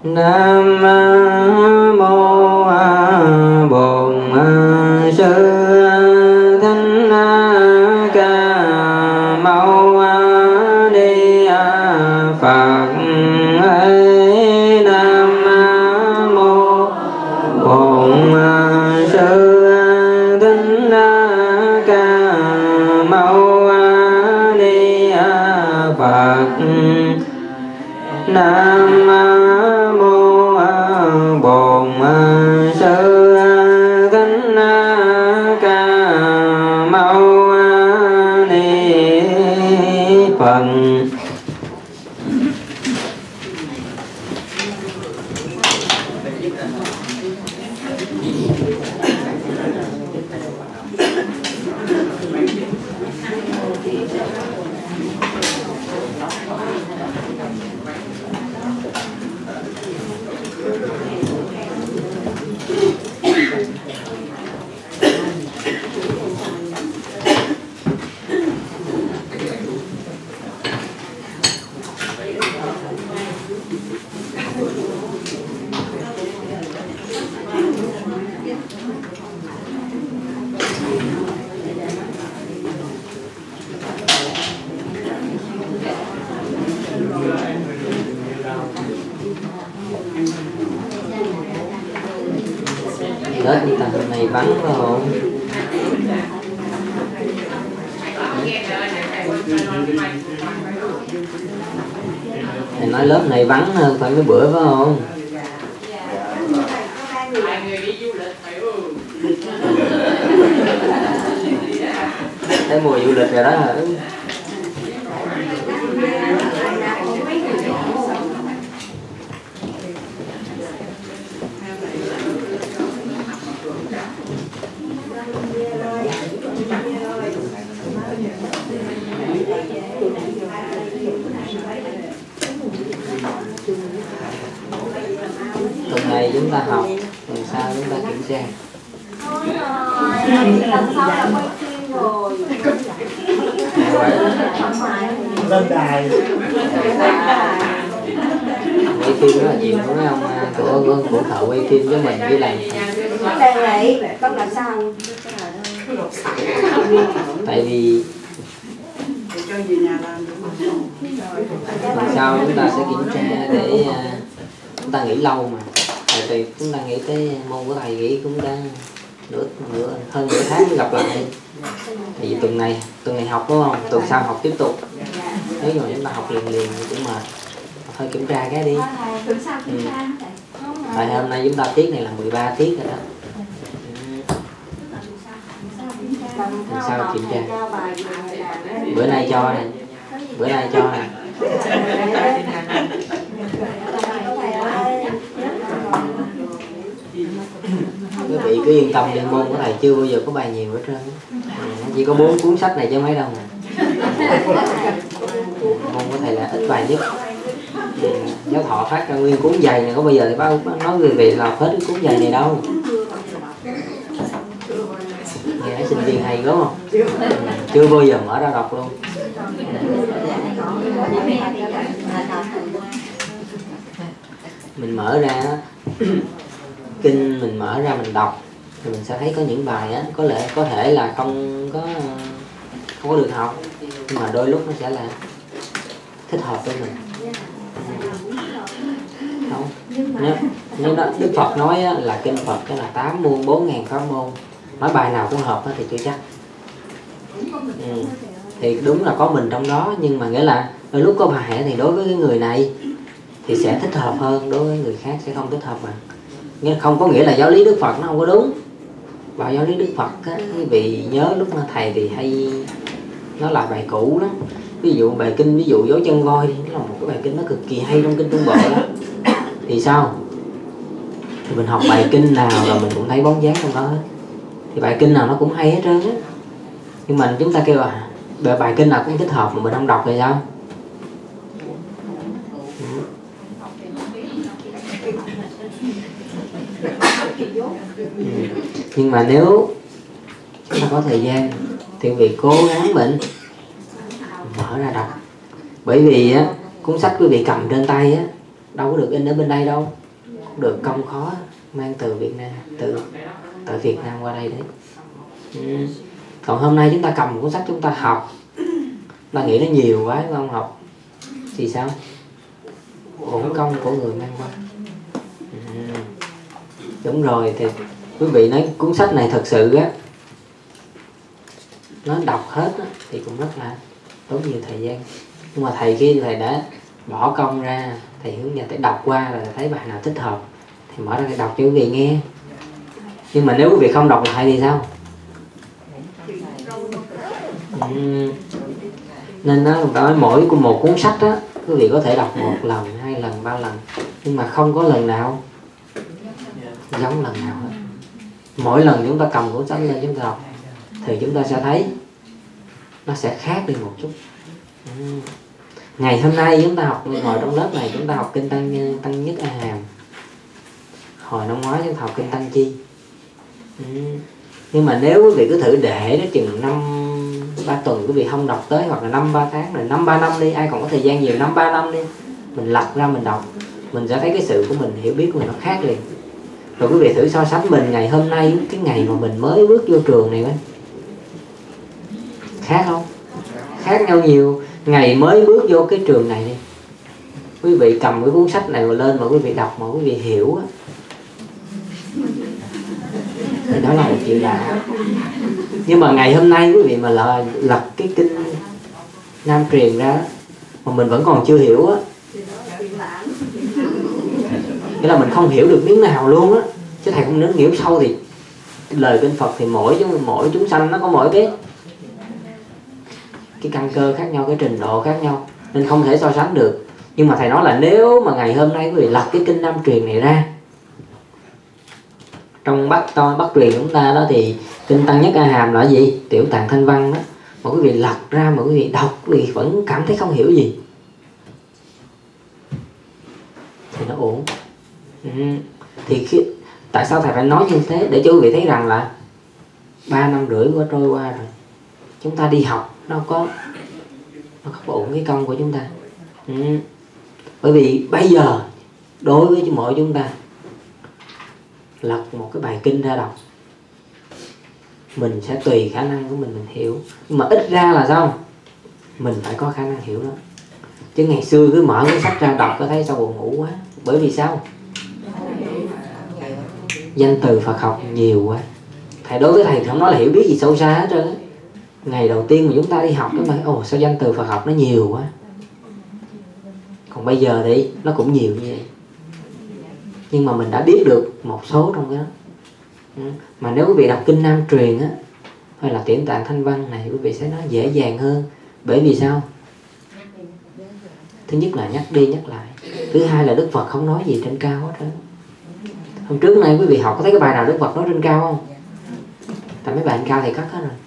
Nam mô Bổn Sư Thích Ca Mâu Ni Phật. Nam mô Bổn Sư Thích Ca Mâu Ni Phật. Nam mô Bổn Sư Thích Ca Mâu Ni Phật. Lớp như ta hôm nay vắng phải không? Thầy nói lớp này vắng hơn phải mấy bữa phải không? Thấy mùa du lịch rồi đó hả? Tuần này chúng ta học, tuần sau chúng ta kiểm tra. Lần sau là quay phim rồi. Lên đài. Quay phim rất là nhiều đúng không? Của thợ quay phim với mình với lại. Đề nghị con làm sao? Tại vì lần sau chúng ta sẽ kiểm tra để chúng ta nghỉ lâu mà. Tại vì chúng ta nghĩ tới môn của thầy nghỉ cũng đã hơn nửa tháng mới gặp lại. Tại vì tuần này học đúng không? Tuần sau học tiếp tục. Nếu mà chúng ta học liền cũng mệt. Thôi kiểm tra cái đi. Tại hôm nay chúng ta tiết này là 13 tiết rồi đó. Tuần sau kiểm tra. Bữa nay cho nè. Bữa nay cho nè. Quý vị cứ yên tâm đi, môn của thầy chưa bao giờ có bài nhiều hết trơn. Chỉ có 4 cuốn sách này chứ mấy đâu nè. Môn của thầy là ít bài nhất. Giáo thọ phát ra nguyên cuốn dày này, có bao giờ thì bác nói quý vị là hết cái cuốn dày này đâu. Nghe sinh viên hay đúng không? Chưa bao giờ mở ra đọc luôn. Mình mở ra kinh, mình mở ra mình đọc thì mình sẽ thấy có những bài á có thể là không có được học, nhưng mà đôi lúc nó sẽ là thích hợp với mình. Không, nếu Đức Phật nói á, là kinh Phật cái là 8 muôn 4.000 pháp môn, nói bài nào cũng hợp thì chưa chắc. Thì đúng là có mình trong đó, nhưng mà nghĩa là đôi lúc có bài thì đối với cái người này thì sẽ thích hợp hơn, đối với người khác sẽ không thích hợp bằng. Nghĩa không có nghĩa là giáo lý Đức Phật nó không có đúng. Và giáo lý Đức Phật á, quý vị nhớ lúc mà thầy thì hay nó là bài cũ lắm. Ví dụ bài kinh, ví dụ dấu chân voi đi, nó là một cái bài kinh nó cực kỳ hay trong kinh Trung Bộ đó. Thì sao? Thì mình học bài kinh nào rồi mình cũng thấy bóng dáng trong đó hết. Thì bài kinh nào nó cũng hay hết trơn á. Nhưng mà chúng ta kêu là bài kinh nào cũng thích hợp mà mình không đọc thì sao? Nhưng mà nếu chúng ta có thời gian thì quý vị cố gắng mình mở ra đọc. Bởi vì á, cuốn sách quý vị cầm trên tay á, đâu có được in ở bên đây đâu, được công khó mang từ Việt Nam, từ Việt Nam qua đây đấy. Còn hôm nay chúng ta cầm một cuốn sách chúng ta học, ta nghĩ nó nhiều quá chúng ta không học thì sao? Uổng công của người mang qua. Đúng rồi, thì quý vị nói cuốn sách này thật sự á, nó đọc hết á, thì cũng rất là tốn nhiều thời gian. Nhưng mà thầy khi thầy đã bỏ công ra, thầy hướng dẫn thầy đọc qua rồi thấy bài nào thích hợp thì mở ra thầy đọc cho quý vị nghe. Nhưng mà nếu quý vị không đọc lại thì sao? Nên nó nói mỗi một cuốn sách á, quý vị có thể đọc 1 lần, 2 lần, 3 lần, nhưng mà không có lần nào giống lần nào hết. Mỗi lần chúng ta cầm cuốn sách lên chúng ta đọc thì chúng ta sẽ thấy nó sẽ khác đi một chút. Ngày hôm nay chúng ta học, ngồi trong lớp này chúng ta học kinh Tăng Nhất A Hàm. Hồi năm ngoái chúng ta học kinh Tăng Chi. Nhưng mà nếu quý vị cứ thử để nó chừng 3 tuần quý vị không đọc tới, hoặc là 3 tháng, rồi 3 năm đi, ai còn có thời gian nhiều, 3 năm đi, mình lật ra mình đọc, mình sẽ thấy cái sự của mình, hiểu biết của mình nó khác liền. Rồi quý vị thử so sánh mình ngày hôm nay, cái ngày mà mình mới bước vô trường này, khác không? Khác nhau nhiều. Ngày mới bước vô cái trường này đi, quý vị cầm cái cuốn sách này mà lên mà quý vị đọc mà quý vị hiểu á, thì đó là một chuyện lạ. Nhưng mà ngày hôm nay quý vị mà lật cái kinh Nam Truyền ra mà mình vẫn còn chưa hiểu á, nghĩa là mình không hiểu được miếng nào luôn á. Chứ thầy không, nếu hiểu sâu thì lời kinh Phật thì mỗi chúng sanh nó có mỗi cái căn cơ khác nhau, cái trình độ khác nhau, nên không thể so sánh được. Nhưng mà thầy nói là nếu mà ngày hôm nay quý vị lật cái kinh Nam Truyền này ra, trong Bắc Truyền chúng ta đó thì kinh Tăng Nhất A Hàm là gì? Tiểu Tạng Thanh Văn đó. Mà quý vị lật ra mà quý vị đọc, quý vị vẫn cảm thấy không hiểu gì thì nó ổn. Thì tại sao thầy phải nói như thế? Để cho quý vị thấy rằng là 3 năm rưỡi qua trôi qua rồi, chúng ta đi học nó không ổn cái công của chúng ta. Bởi vì bây giờ đối với mỗi chúng ta lật một cái bài kinh ra đọc, mình sẽ tùy khả năng của mình hiểu. Nhưng mà ít ra là sao? Mình phải có khả năng hiểu đó. Chứ ngày xưa cứ mở cái sách ra đọc có thấy sao buồn ngủ quá. Bởi vì sao? Danh từ Phật học nhiều quá. Thầy đối với thầy không nói là hiểu biết gì sâu xa hết trơn. Ngày đầu tiên mà chúng ta đi học nó nói sao danh từ Phật học nó nhiều quá. Còn bây giờ thì nó cũng nhiều như vậy, nhưng mà mình đã biết được một số trong cái đó. Mà nếu quý vị đọc kinh Nam Truyền á, hay là Tiểu Tạng Thanh Văn này, quý vị sẽ nói dễ dàng hơn. Bởi vì sao? Thứ nhất là nhắc đi nhắc lại. Thứ hai là Đức Phật không nói gì trên cao hết đó. Hôm trước nay quý vị học có thấy cái bài nào Đức Phật nói trên cao không? Tại mấy bài trên cao thì cắt hết rồi.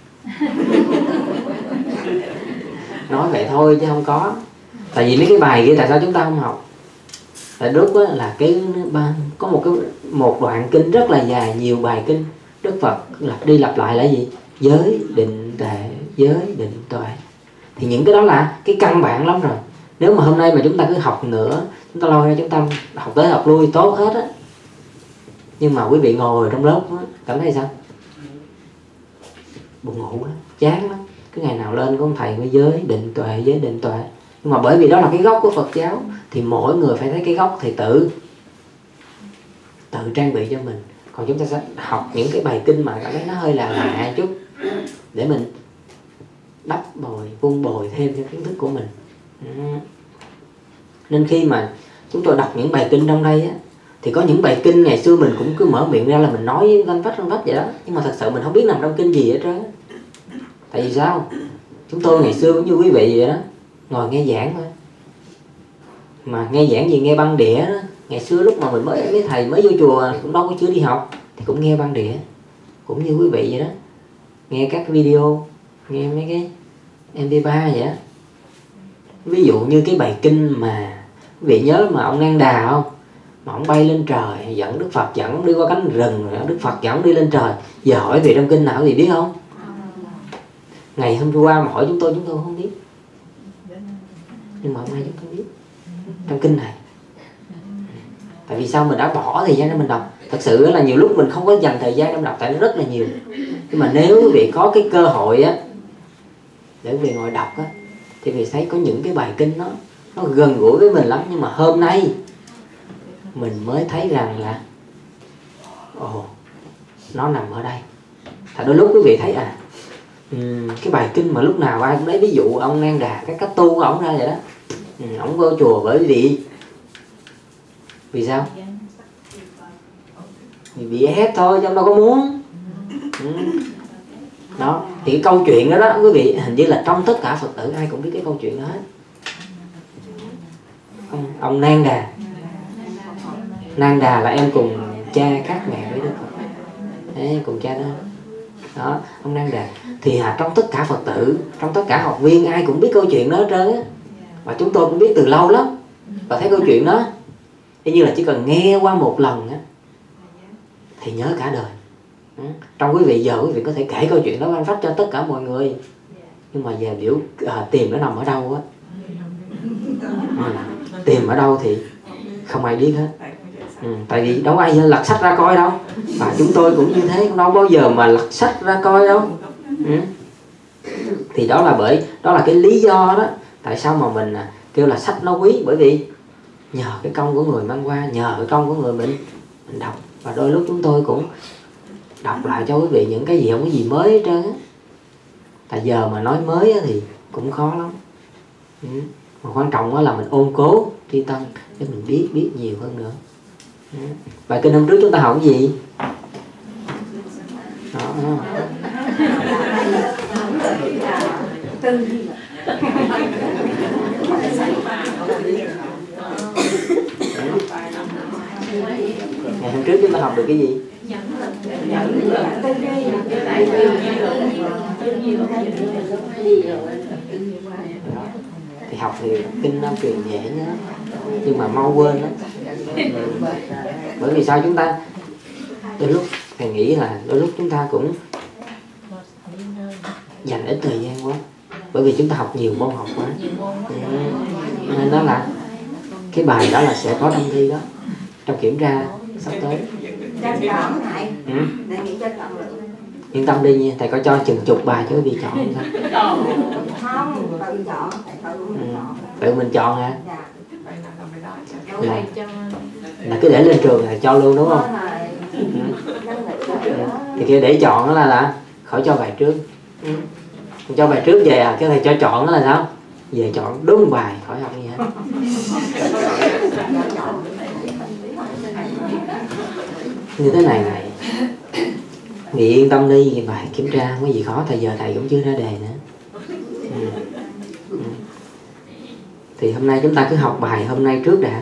Nói vậy thôi chứ không có. Tại vì mấy cái bài kia tại sao chúng ta không học? Tại lúc đó là có một đoạn kinh rất là dài, nhiều bài kinh Đức Phật lặp đi lặp lại là gì? Giới, định, tuệ, giới, định, tuệ. Thì những cái đó là cái căn bản lắm rồi. Nếu mà hôm nay mà chúng ta cứ học nữa, chúng ta lôi ra chúng ta học tới học lui tốt hết á, nhưng mà quý vị ngồi trong lớp á, cảm thấy sao? Buồn ngủ lắm, chán lắm. Cứ ngày nào lên có ông thầy với giới, định, tuệ, giới, định, tuệ. Nhưng mà bởi vì đó là cái gốc của Phật giáo, thì mỗi người phải thấy cái gốc thì tự trang bị cho mình. Còn chúng ta sẽ học những cái bài kinh mà cảm thấy nó hơi là lạ chút, để mình đắp bồi, vun bồi thêm cho kiến thức của mình. Nên khi mà chúng tôi đọc những bài kinh trong đây á, thì có những bài kinh ngày xưa mình cũng cứ mở miệng ra là mình nói lanh vách vậy đó, nhưng mà thật sự mình không biết nằm trong kinh gì hết trơn. Tại vì sao? Chúng tôi ngày xưa cũng như quý vị vậy đó, ngồi nghe giảng thôi. Mà nghe giảng gì? Nghe băng đĩa đó. Ngày xưa lúc mà mình mấy thầy mới vô chùa cũng đâu có chưa đi học thì cũng nghe băng đĩa, cũng như quý vị vậy đó, nghe các video, nghe mấy cái MP3 vậy đó. Ví dụ như cái bài kinh mà quý vị nhớ mà ông Nang Đà không? Mà ông bay lên trời, dẫn Đức Phật dẫn đi qua cánh rừng, rồi Đức Phật dẫn đi lên trời. Giờ hỏi về trong kinh nào thì biết không? Ngày hôm qua mà hỏi chúng tôi không biết. Nhưng mà hôm nay chúng tôi biết trong kinh này. Tại vì sao mình đã bỏ thời gian để mình đọc. Thật sự là nhiều lúc mình không có dành thời gian để mình đọc, tại nó rất là nhiều. Nhưng mà nếu quý vị có cái cơ hội á để quý vị ngồi đọc á, thì quý vị thấy có những cái bài kinh nó gần gũi với mình lắm. Nhưng mà hôm nay mình mới thấy rằng là nó nằm ở đây. Thật đôi lúc quý vị thấy cái bài kinh mà lúc nào ai cũng lấy ví dụ ông Nang Đà, cái cách tu của ông ra vậy đó. Ông vô chùa bởi vì sao? Vì bị ép thôi, chứ ông đâu có muốn. Đó, thì cái câu chuyện đó quý vị, hình như là trong tất cả Phật tử ai cũng biết cái câu chuyện đó hết. Ông Nang Đà. Nang Đà là em cùng cha khác mẹ với Đức Phật. Đấy, cùng cha đó. Đó, ông Nang Đà. Thì trong tất cả Phật tử, trong tất cả học viên ai cũng biết câu chuyện đó hết trơn á. Và chúng tôi cũng biết từ lâu lắm. Và thấy câu chuyện đó y như là chỉ cần nghe qua một lần á thì nhớ cả đời. Trong quý vị giờ quý vị có thể kể câu chuyện đó anh phát cho tất cả mọi người. Nhưng mà giờ biểu tìm nó nằm ở đâu á, tìm ở đâu thì không ai biết hết. Tại vì đâu ai lật sách ra coi đâu. Và chúng tôi cũng như thế, đâu bao giờ mà lật sách ra coi đâu. Thì đó là cái lý do đó tại sao mà mình kêu là sách nó quý. Bởi vì nhờ cái công của người mang qua, nhờ cái công của người mình đọc. Và đôi lúc chúng tôi cũng đọc lại cho quý vị những cái gì không có gì mới hết trơn á. Tại giờ mà nói mới thì cũng khó lắm. Mà quan trọng đó là mình ôn cố tri tân để mình biết nhiều hơn nữa. Bài kinh hôm trước chúng ta học cái gì? Đó. Ngày hôm trước chúng ta học được cái gì? Thì học thì kinh Nam truyền dễ nhớ, nhưng mà mau quên đó. Bởi vì sao chúng ta đôi lúc thầy nghĩ là đôi lúc chúng ta cũng dành ít thời gian quá. Bởi vì chúng ta học nhiều môn học quá. Nên đó là cái bài đó là sẽ có trong thi đó, trong kiểm tra sắp tới. Yên tâm đi nha, thầy có cho chừng chục bài cho quý vị chọn không? Tự mình chọn hả? Là cứ để lên trường là cho luôn đúng không? Thì kia để chọn đó là khỏi cho bài trước. Cho bài trước về cái thầy cho chọn đó là sao? Về chọn đúng bài, khỏi học gì hết. Như thế này Nghị yên tâm đi, bài kiểm tra không có gì khó. Thời giờ thầy cũng chưa ra đề nữa. Thì hôm nay chúng ta cứ học bài hôm nay trước đã.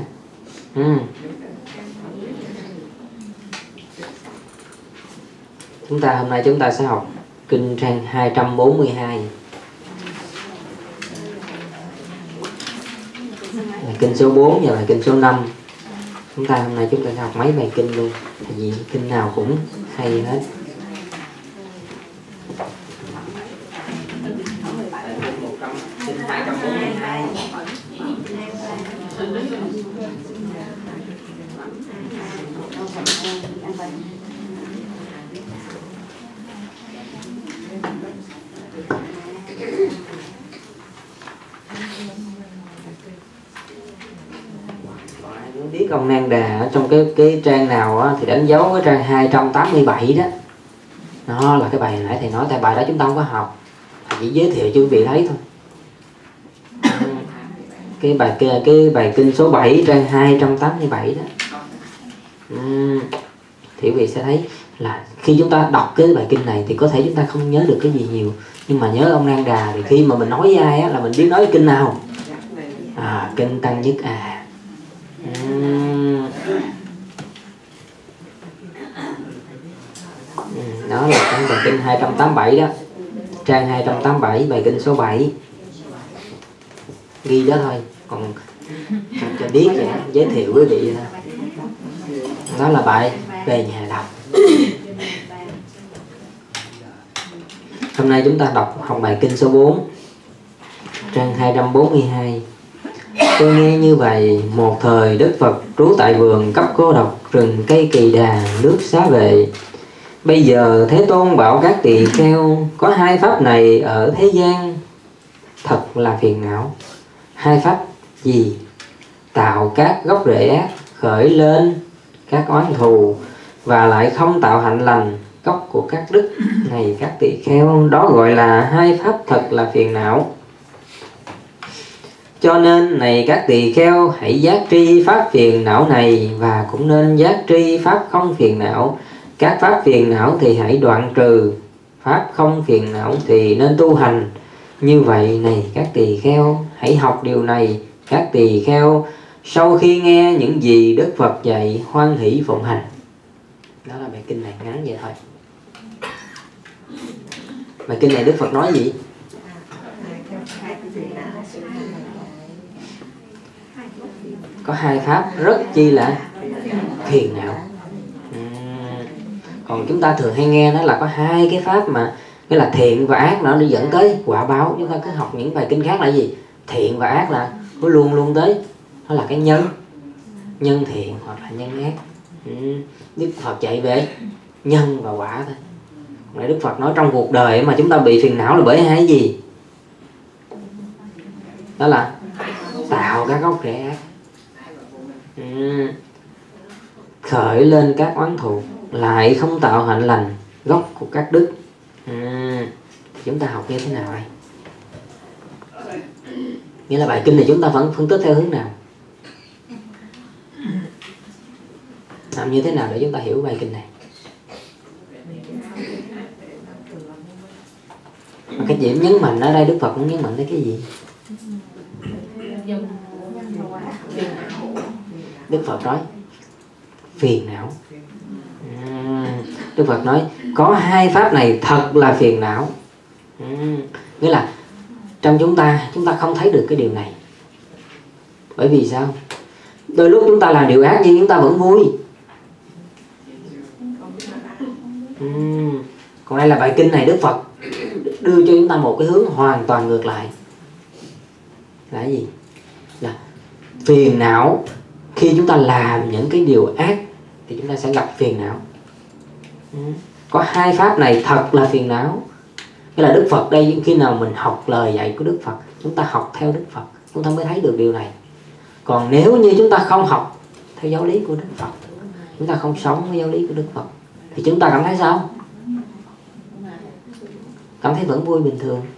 Hôm nay chúng ta sẽ học kinh trang 242. Là kinh số 4 và là kinh số 5. Hôm nay chúng ta sẽ học mấy bài kinh luôn. Tại vì kinh nào cũng hay hết. Kinh 242. Biết ông Nang Đà ở trong cái trang nào á, thì đánh dấu cái trang 287 đó. Nó là cái bài nãy thầy nói, tại bài đó chúng ta không có học, thầy chỉ giới thiệu cho quý vị thấy thôi. Cái bài kinh số 7 trang 287 đó. Thì quý vị sẽ thấy là khi chúng ta đọc cái bài kinh này thì có thể chúng ta không nhớ được cái gì nhiều, nhưng mà nhớ ông Nang Đà thì khi mà mình nói với ai á, là mình biết nói kinh nào. Kinh Tăng Nhất đó là cái bài kinh 287 đó, trang 287 bài kinh số 7. Ghi đó thôi, còn cho biết vậy, giới thiệu quý vị thôi. Đó là bài về nhà đọc. Hôm nay chúng ta học bài kinh số 4 trang 242. Tôi nghe như vậy, một thời Đức Phật trú tại vườn cấp cô độc, rừng cây kỳ đà, nước xá vệ. Bây giờ Thế Tôn bảo các tỳ kheo, có hai pháp này ở thế gian thật là phiền não. Hai pháp gì? Tạo các gốc rễ ác, khởi lên các oán thù, và lại không tạo hạnh lành, gốc của các đức. Này các tỳ kheo, đó gọi là hai pháp thật là phiền não. Cho nên này các tỳ kheo, hãy giác tri pháp phiền não này, và cũng nên giác tri pháp không phiền não. Các pháp phiền não thì hãy đoạn trừ, pháp không phiền não thì nên tu hành. Như vậy này các tỳ kheo, hãy học điều này. Các tỳ kheo sau khi nghe những gì Đức Phật dạy, hoan hỷ phụng hành. Đó là bài kinh này, ngắn vậy thôi. Bài kinh này Đức Phật nói gì? Có hai pháp rất chi là phiền não. Còn chúng ta thường hay nghe nó là có hai cái pháp mà nghĩa là thiện và ác, nó đi dẫn tới quả báo. Chúng ta cứ học những bài kinh khác là gì? Thiện và ác là nó luôn luôn tới, nó là cái nhân thiện hoặc là nhân ác. Đức Phật dạy về nhân và quả thôi. Còn Đức Phật nói trong cuộc đời mà chúng ta bị phiền não là bởi hai cái gì? Đó là tạo các gốc rễ ác, khởi lên các oán thù, lại không tạo hạnh lành, gốc của các đức. Chúng ta học như thế nào đây? Nghĩa là bài kinh này chúng ta vẫn phân tích theo hướng nào? Làm như thế nào để chúng ta hiểu bài kinh này? Mà cái điểm nhấn mạnh ở đây Đức Phật cũng nhấn mạnh tới cái gì? Đức Phật nói phiền não. Đức Phật nói có hai pháp này thật là phiền não. Nghĩa là trong chúng ta không thấy được cái điều này. Bởi vì sao? Đôi lúc chúng ta làm điều ác nhưng chúng ta vẫn vui. Còn đây là bài kinh này Đức Phật đưa cho chúng ta một cái hướng hoàn toàn ngược lại. Là cái gì? Là phiền não. Khi chúng ta làm những cái điều ác thì chúng ta sẽ gặp phiền não. Có hai pháp này thật là phiền não. Nghĩa là Đức Phật đây, khi nào mình học lời dạy của Đức Phật, chúng ta học theo Đức Phật, chúng ta mới thấy được điều này. Còn nếu như chúng ta không học theo giáo lý của Đức Phật, chúng ta không sống với giáo lý của Đức Phật, thì chúng ta cảm thấy sao? Cảm thấy vẫn vui bình thường.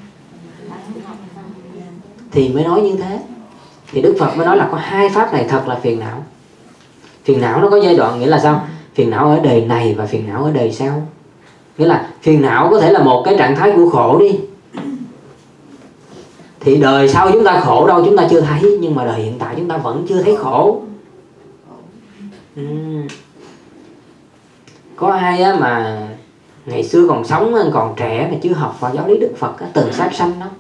Thì mới nói như thế. Thì Đức Phật mới nói là có hai pháp này thật là phiền não. Phiền não nó có giai đoạn, nghĩa là sao? Phiền não ở đời này và phiền não ở đời sau. Nghĩa là phiền não có thể là một cái trạng thái của khổ đi. Thì đời sau chúng ta khổ đâu chúng ta chưa thấy, nhưng mà đời hiện tại chúng ta vẫn chưa thấy khổ. Có ai á mà ngày xưa còn sống, còn trẻ mà chưa học vào giáo lý Đức Phật á, từng sát sanh đó?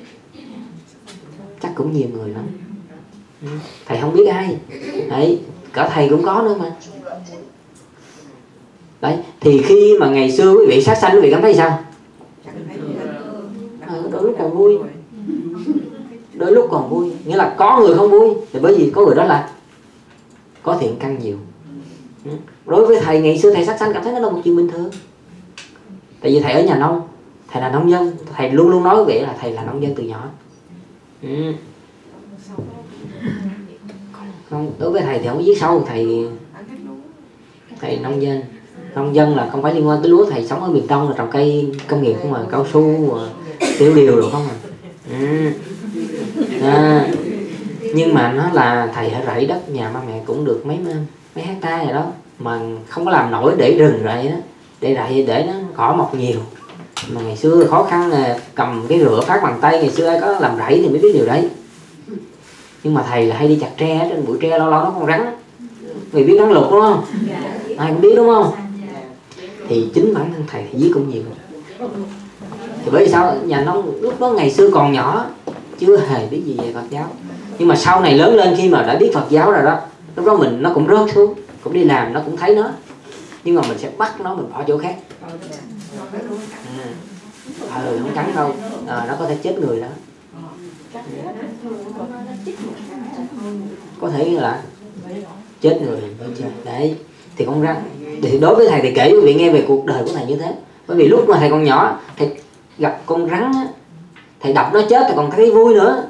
Chắc cũng nhiều người lắm. Thầy không biết ai. Đấy, cả thầy cũng có nữa mà. Đấy, thì khi mà ngày xưa quý vị sát sanh, quý vị cảm thấy sao? Đôi lúc còn vui. Đôi lúc còn vui. Nghĩa là có người không vui, thì bởi vì có người đó là có thiện căn nhiều. Đối với thầy ngày xưa thầy sát sanh cảm thấy nó là một chuyện bình thường. Tại vì thầy ở nhà nông, thầy là nông dân, thầy luôn luôn nói với vị là thầy là nông dân từ nhỏ. Không, đối với thầy thì không có viết sâu, thầy nông dân. Nông dân là không phải liên quan tới lúa, thầy sống ở miền Đông là trồng cây công nghiệp không mà, cao su, tiêu điều rồi không à. Nhưng mà nó là thầy ở rẫy đất nhà ba mẹ cũng được mấy hectare rồi đó, mà không có làm nổi để rừng rẫy đó, để rẫy để nó cỏ mọc nhiều. Mà ngày xưa khó khăn là cầm cái rửa phát bằng tay, ngày xưa ai có làm rẫy thì mới biết điều đấy. Nhưng mà thầy là hay đi chặt tre, trên bụi tre lâu lâu nó còn rắn. Người biết rắn lục đúng không? Ai cũng biết đúng không? Thì chính bản thân thầy thì viết cũng nhiều. Thì bởi vì sao? Nhà nông lúc đó ngày xưa còn nhỏ, chưa hề biết gì về Phật giáo. Nhưng mà sau này lớn lên khi mà đã biết Phật giáo rồi đó, lúc đó nó cũng rớt xuống, cũng đi làm, nó cũng thấy nó. Nhưng mà mình sẽ bắt nó, mình bỏ chỗ khác. Không cắn đâu, nó có thể chết người đó. Có thể là chết người bên trên đấy. Thì con rắn, thì đối với thầy thì kể quý vị nghe về cuộc đời của thầy như thế. Bởi vì lúc mà thầy còn nhỏ, thầy gặp con rắn á, thầy đập nó chết thì còn thấy vui nữa.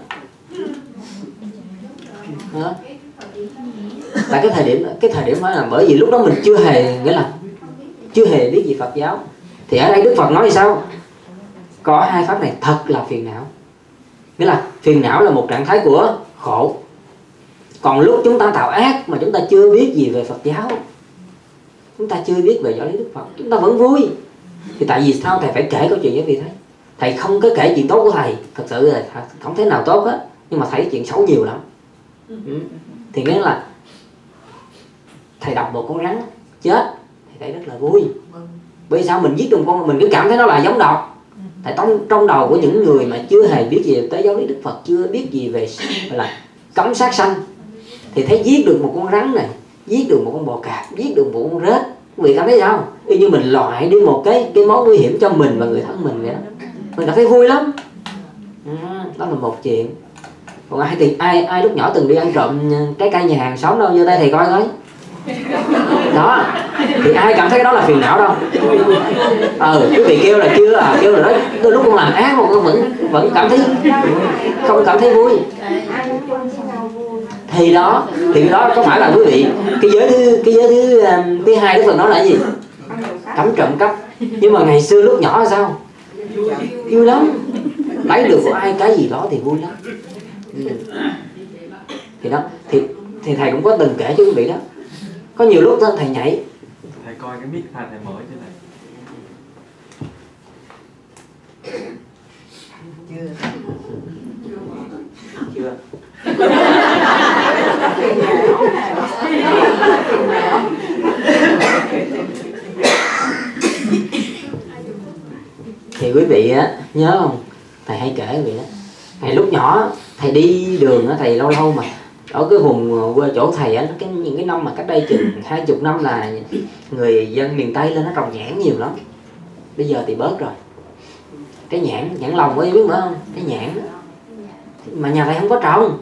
Đó. Tại cái thời điểm đó là bởi vì lúc đó mình chưa hề, nghĩa là chưa hề biết gì Phật giáo. Thì ở đây Đức Phật nói thì sao? Có hai pháp này thật là phiền não. Nghĩa là phiền não là một trạng thái của khổ. Còn lúc chúng ta tạo ác mà chúng ta chưa biết gì về Phật giáo, chúng ta chưa biết về giáo lý Đức Phật, chúng ta vẫn vui. Thì tại vì sao thầy phải kể câu chuyện với vị thấy? Thầy không có kể chuyện tốt của thầy, thật sự là không thế nào tốt hết, nhưng mà thấy chuyện xấu nhiều lắm. Thì nghĩa là thầy đọc một con rắn chết thì thấy rất là vui. Bởi sao mình giết được con, mình cứ cảm thấy nó là giống độc. Tại trong đầu của những người mà chưa hề biết gì tới giáo lý Đức Phật, chưa biết gì về là cấm sát sanh, thì thấy giết được một con rắn này, giết được một con bò cạp, giết được một con rết, quý vị cảm thấy sao? Y như mình loại đi một cái mối nguy hiểm cho mình và người thân mình vậy đó. Mình cảm thấy vui lắm. Đó là một chuyện. Còn ai lúc nhỏ từng đi ăn trộm trái cây nhà hàng xóm đâu, giơ tay thầy coi coi. Đó, thì ai cảm thấy cái đó là phiền não đâu. Quý vị kêu là chưa à, kêu là đó, đôi lúc con làm ác mà con vẫn cảm thấy không cảm thấy vui. Thì đó có phải là quý vị cái giới thứ hai Đức Phật nói là gì? Cấm trộm cắp. Nhưng mà ngày xưa lúc nhỏ là sao? Vui lắm. Lấy được của ai cái gì đó thì vui lắm. Thì đó, thì thầy cũng có từng kể cho quý vị đó. Có nhiều lúc đó thầy nhảy. Thầy coi cái mic thầy mở trên này. Chưa. Thì quý vị á nhớ không? Thầy hay kể quý vị đó. Ngày lúc nhỏ thầy đi đường á, thầy lâu lâu mà ở cái vùng quê chỗ thầy á, những cái năm mà cách đây chừng 20 năm là người dân miền Tây lên nó trồng nhãn nhiều lắm. Bây giờ thì bớt rồi. Cái nhãn lồng có biết không? Cái nhãn mà nhà thầy không có trồng.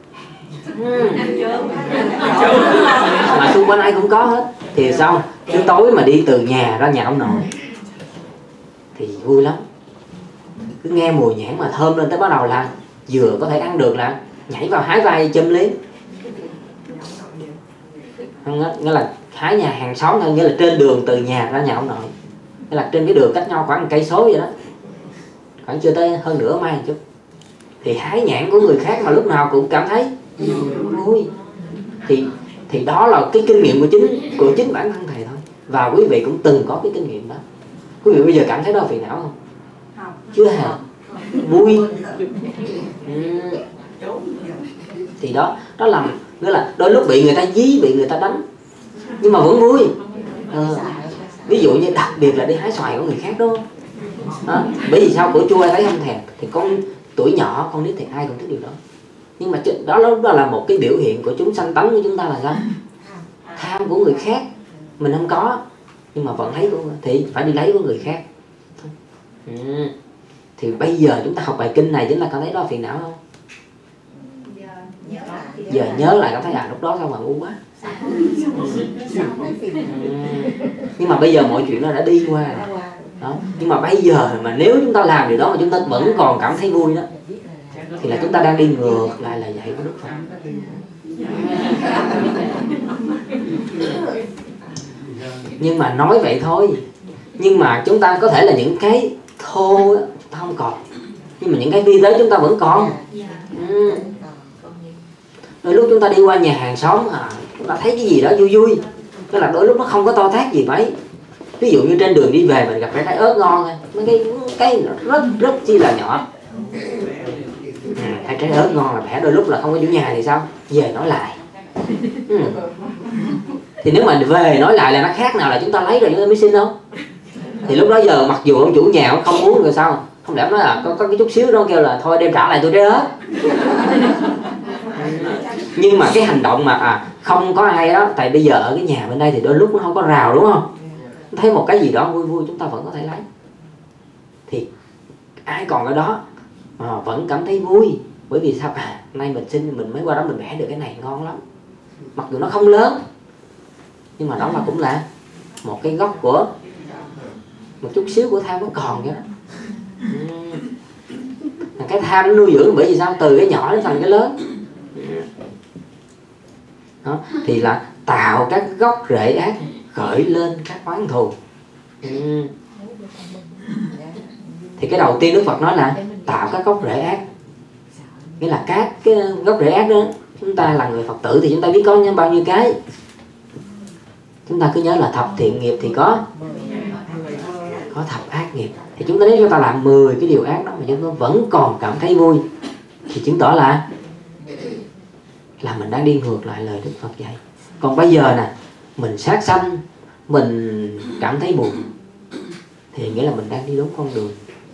Mà xung quanh ai cũng có hết. Thì sao? Đến tối mà đi từ nhà ra nhà ông nội thì vui lắm. Cứ nghe mùi nhãn mà thơm lên tới bắt đầu là vừa có thể ăn được là nhảy vào hái vai châm liền. Nghĩa là hái nhà hàng xóm thôi, nghĩa là trên đường từ nhà ra nhà ông nội. Nghĩa là trên cái đường cách nhau khoảng 1 cây số vậy đó. Khoảng chưa tới hơn nửa mai một chút. Thì hái nhãn của người khác mà lúc nào cũng cảm thấy vui. Thì đó là cái kinh nghiệm của chính bản thân thầy thôi. Và quý vị cũng từng có cái kinh nghiệm đó. Quý vị bây giờ cảm thấy đó phiền não không? Chưa hề. Vui. Thì đó là nghĩa là đôi lúc bị người ta dí, bị người ta đánh, nhưng mà vẫn vui. Ví dụ như đặc biệt là đi hái xoài của người khác đó. Bởi vì sao? Của chua ai thấy không thèm. Thì con tuổi nhỏ, con nít thì ai cũng thích điều đó. Nhưng mà đó là một cái biểu hiện của chúng sanh tánh của chúng ta là sao? Tham của người khác mình không có, nhưng mà vẫn thấy thì phải đi lấy của người khác. Thì bây giờ chúng ta học bài kinh này chính là cảm thấy đó phiền não không? Giờ nhớ lại cảm thấy lúc đó sao mà ngu quá. Nhưng mà bây giờ mọi chuyện nó đã đi qua rồi. Đó. Nhưng mà bây giờ mà nếu chúng ta làm điều đó mà chúng ta vẫn còn cảm thấy vui đó, thì là chúng ta đang đi ngược lại là dạy của Đức Phật. Nhưng mà nói vậy thôi. Nhưng mà chúng ta có thể là những cái thô ta không còn, nhưng mà những cái vi tế chúng ta vẫn còn. Đôi lúc chúng ta đi qua nhà hàng xóm chúng ta thấy cái gì đó vui vui, tức là đôi lúc nó không có to tát gì mấy. Ví dụ như trên đường đi về mình gặp trái ớt ngon thôi, mấy cái rất chi là nhỏ. Hay trái ớt ngon là bẻ, đôi lúc là không có chủ nhà thì sao? Về nói lại. Thì nếu mà về nói lại là nó khác nào là chúng ta lấy rồi chúng ta mới xin không? Thì lúc đó giờ mặc dù ông chủ nhà ông không muốn rồi sao? Không lẽ nói là có cái chút xíu đó kêu là thôi đem trả lại tôi trái ớt. Nhưng mà cái hành động mà không có ai đó, tại bây giờ ở cái nhà bên đây thì đôi lúc nó không có rào đúng không? Thấy một cái gì đó vui vui chúng ta vẫn có thể lấy. Thì ai còn ở đó vẫn cảm thấy vui. Bởi vì sao? Nay mình xin mình mới qua đó mình vẽ được cái này ngon lắm. Mặc dù nó không lớn, nhưng mà đó là cũng là một cái gốc của một chút xíu của tham nó còn vậy đó. Cái tham nó nuôi dưỡng bởi vì sao? Từ cái nhỏ đến thành cái lớn. Đó, thì là tạo các gốc rễ ác, khởi lên các oán thù. Thì cái đầu tiên Đức Phật nói là tạo các gốc rễ ác. Nghĩa là các cái gốc rễ ác đó, chúng ta là người Phật tử thì chúng ta biết có bao nhiêu cái. Chúng ta cứ nhớ là thập thiện nghiệp thì có thập ác nghiệp. Thì chúng ta nếu chúng ta làm 10 cái điều ác đó mà chúng ta vẫn còn cảm thấy vui, thì chứng tỏ là mình đang đi ngược lại lời Đức Phật dạy. Còn bây giờ nè, mình sát sanh, mình cảm thấy buồn, thì nghĩa là mình đang đi đúng con đường.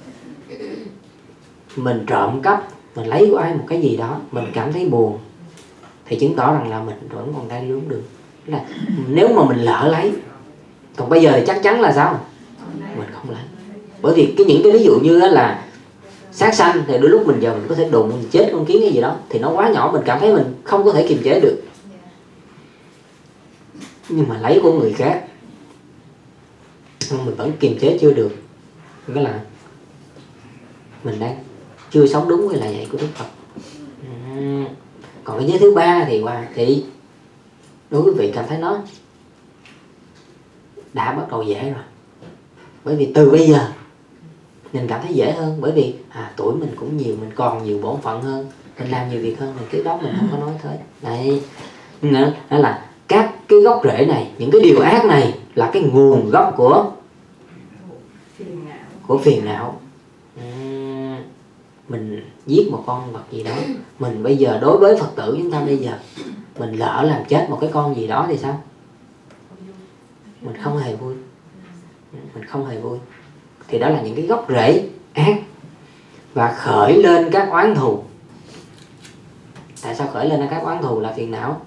Mình trộm cắp, mình lấy của ai một cái gì đó, mình cảm thấy buồn, thì chứng tỏ rằng là mình vẫn còn đang đi đúng đường. Là nếu mà mình lỡ lấy, còn bây giờ thì chắc chắn là sao? Mình không lấy. Bởi vì những cái ví dụ như là sát sanh thì đôi lúc mình có thể đụng, mình chết con kiến cái gì đó, thì nó quá nhỏ, mình cảm thấy mình không có thể kiềm chế được. Nhưng mà lấy của người khác, mình vẫn kiềm chế chưa được, nghĩa là mình đang chưa sống đúng với lời dạy của Đức Phật. Còn cái giới thứ ba thì đối với vị cảm thấy nó đã bắt đầu dễ rồi. Bởi vì từ bây giờ mình cảm thấy dễ hơn. Bởi vì tuổi mình cũng nhiều, mình còn nhiều bổn phận hơn, mình làm nhiều việc hơn, thì cái đó mình không có nói tới. Đấy, đó là các cái gốc rễ này, những cái điều ác này là cái nguồn gốc của phiền não. Mình giết một con vật gì đó, mình bây giờ đối với Phật tử chúng ta bây giờ mình lỡ làm chết một cái con gì đó thì sao? Mình không hề vui. Mình không hề vui. Thì đó là những cái gốc rễ ác và khởi lên các oán thù. Tại sao khởi lên các oán thù là phiền não?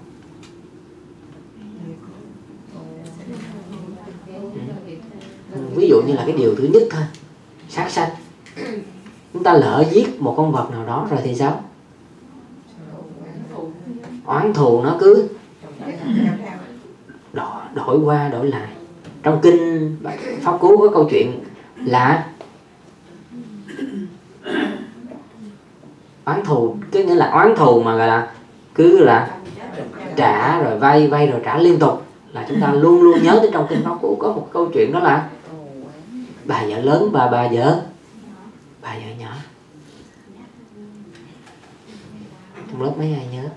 Ví dụ như là cái điều thứ nhất thôi, sát sanh. Chúng ta lỡ giết một con vật nào đó rồi thì sao? Oán thù nó cứ đổi qua đổi lại. Trong kinh Pháp Cú có câu chuyện là oán thù, cái nghĩa là oán thù mà gọi là cứ là trả rồi vay rồi trả liên tục, là chúng ta luôn luôn nhớ tới. Trong kinh Pháp Cú có một câu chuyện đó là bà vợ lớn bà vợ nhỏ. Trong lớp mấy ai nhớ?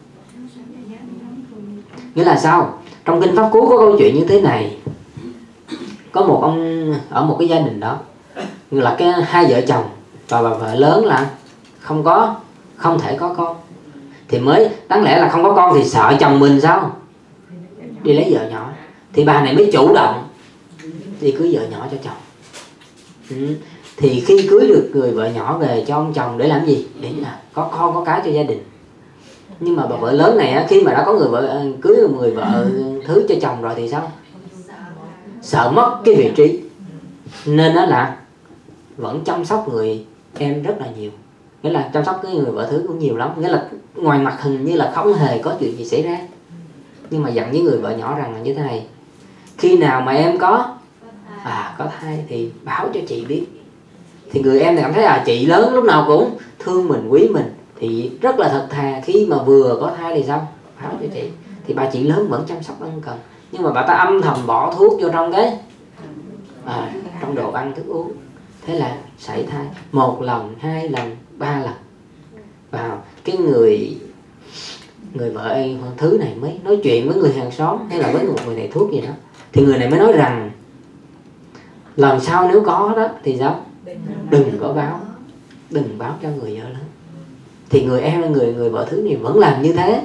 Nghĩa là sao? Trong kinh Pháp Cú có câu chuyện như thế này. Có một ông ở một cái gia đình đó, là cái hai vợ chồng và bà vợ lớn là không thể có con. Thì mới đáng lẽ là không có con thì sợ chồng mình sao? Đi lấy vợ nhỏ. Thì bà này mới chủ động đi cưới vợ nhỏ cho chồng. Thì khi cưới được người vợ nhỏ về cho ông chồng để làm gì? Để có con có cái cho gia đình. Nhưng mà bà vợ lớn này khi mà đã có cưới người vợ thứ cho chồng rồi thì sao? Sợ mất cái vị trí, nên đó là vẫn chăm sóc người em rất là nhiều. Nghĩa là chăm sóc cái người vợ thứ cũng nhiều lắm. Nghĩa là ngoài mặt hình như là không hề có chuyện gì xảy ra, nhưng mà dặn với người vợ nhỏ rằng là như thế này: khi nào mà em có thai thì báo cho chị biết. Thì người em thì cảm thấy chị lớn lúc nào cũng thương mình, quý mình, thì rất là thật thà. Khi mà vừa có thai thì sao? Báo cho chị. Thì bà chị lớn vẫn chăm sóc ân cần, nhưng mà bà ta âm thầm bỏ thuốc vô trong trong đồ ăn thức uống. Thế là sảy thai 1 lần, 2 lần, 3 lần. Và cái người vợ thứ này mới nói chuyện với người hàng xóm hay là với một người thầy thuốc gì đó. Thì người này mới nói rằng lần sau nếu có đó thì sao? Đừng có báo, đừng báo cho người vợ lớn. Thì người em, người vợ thứ này vẫn làm như thế.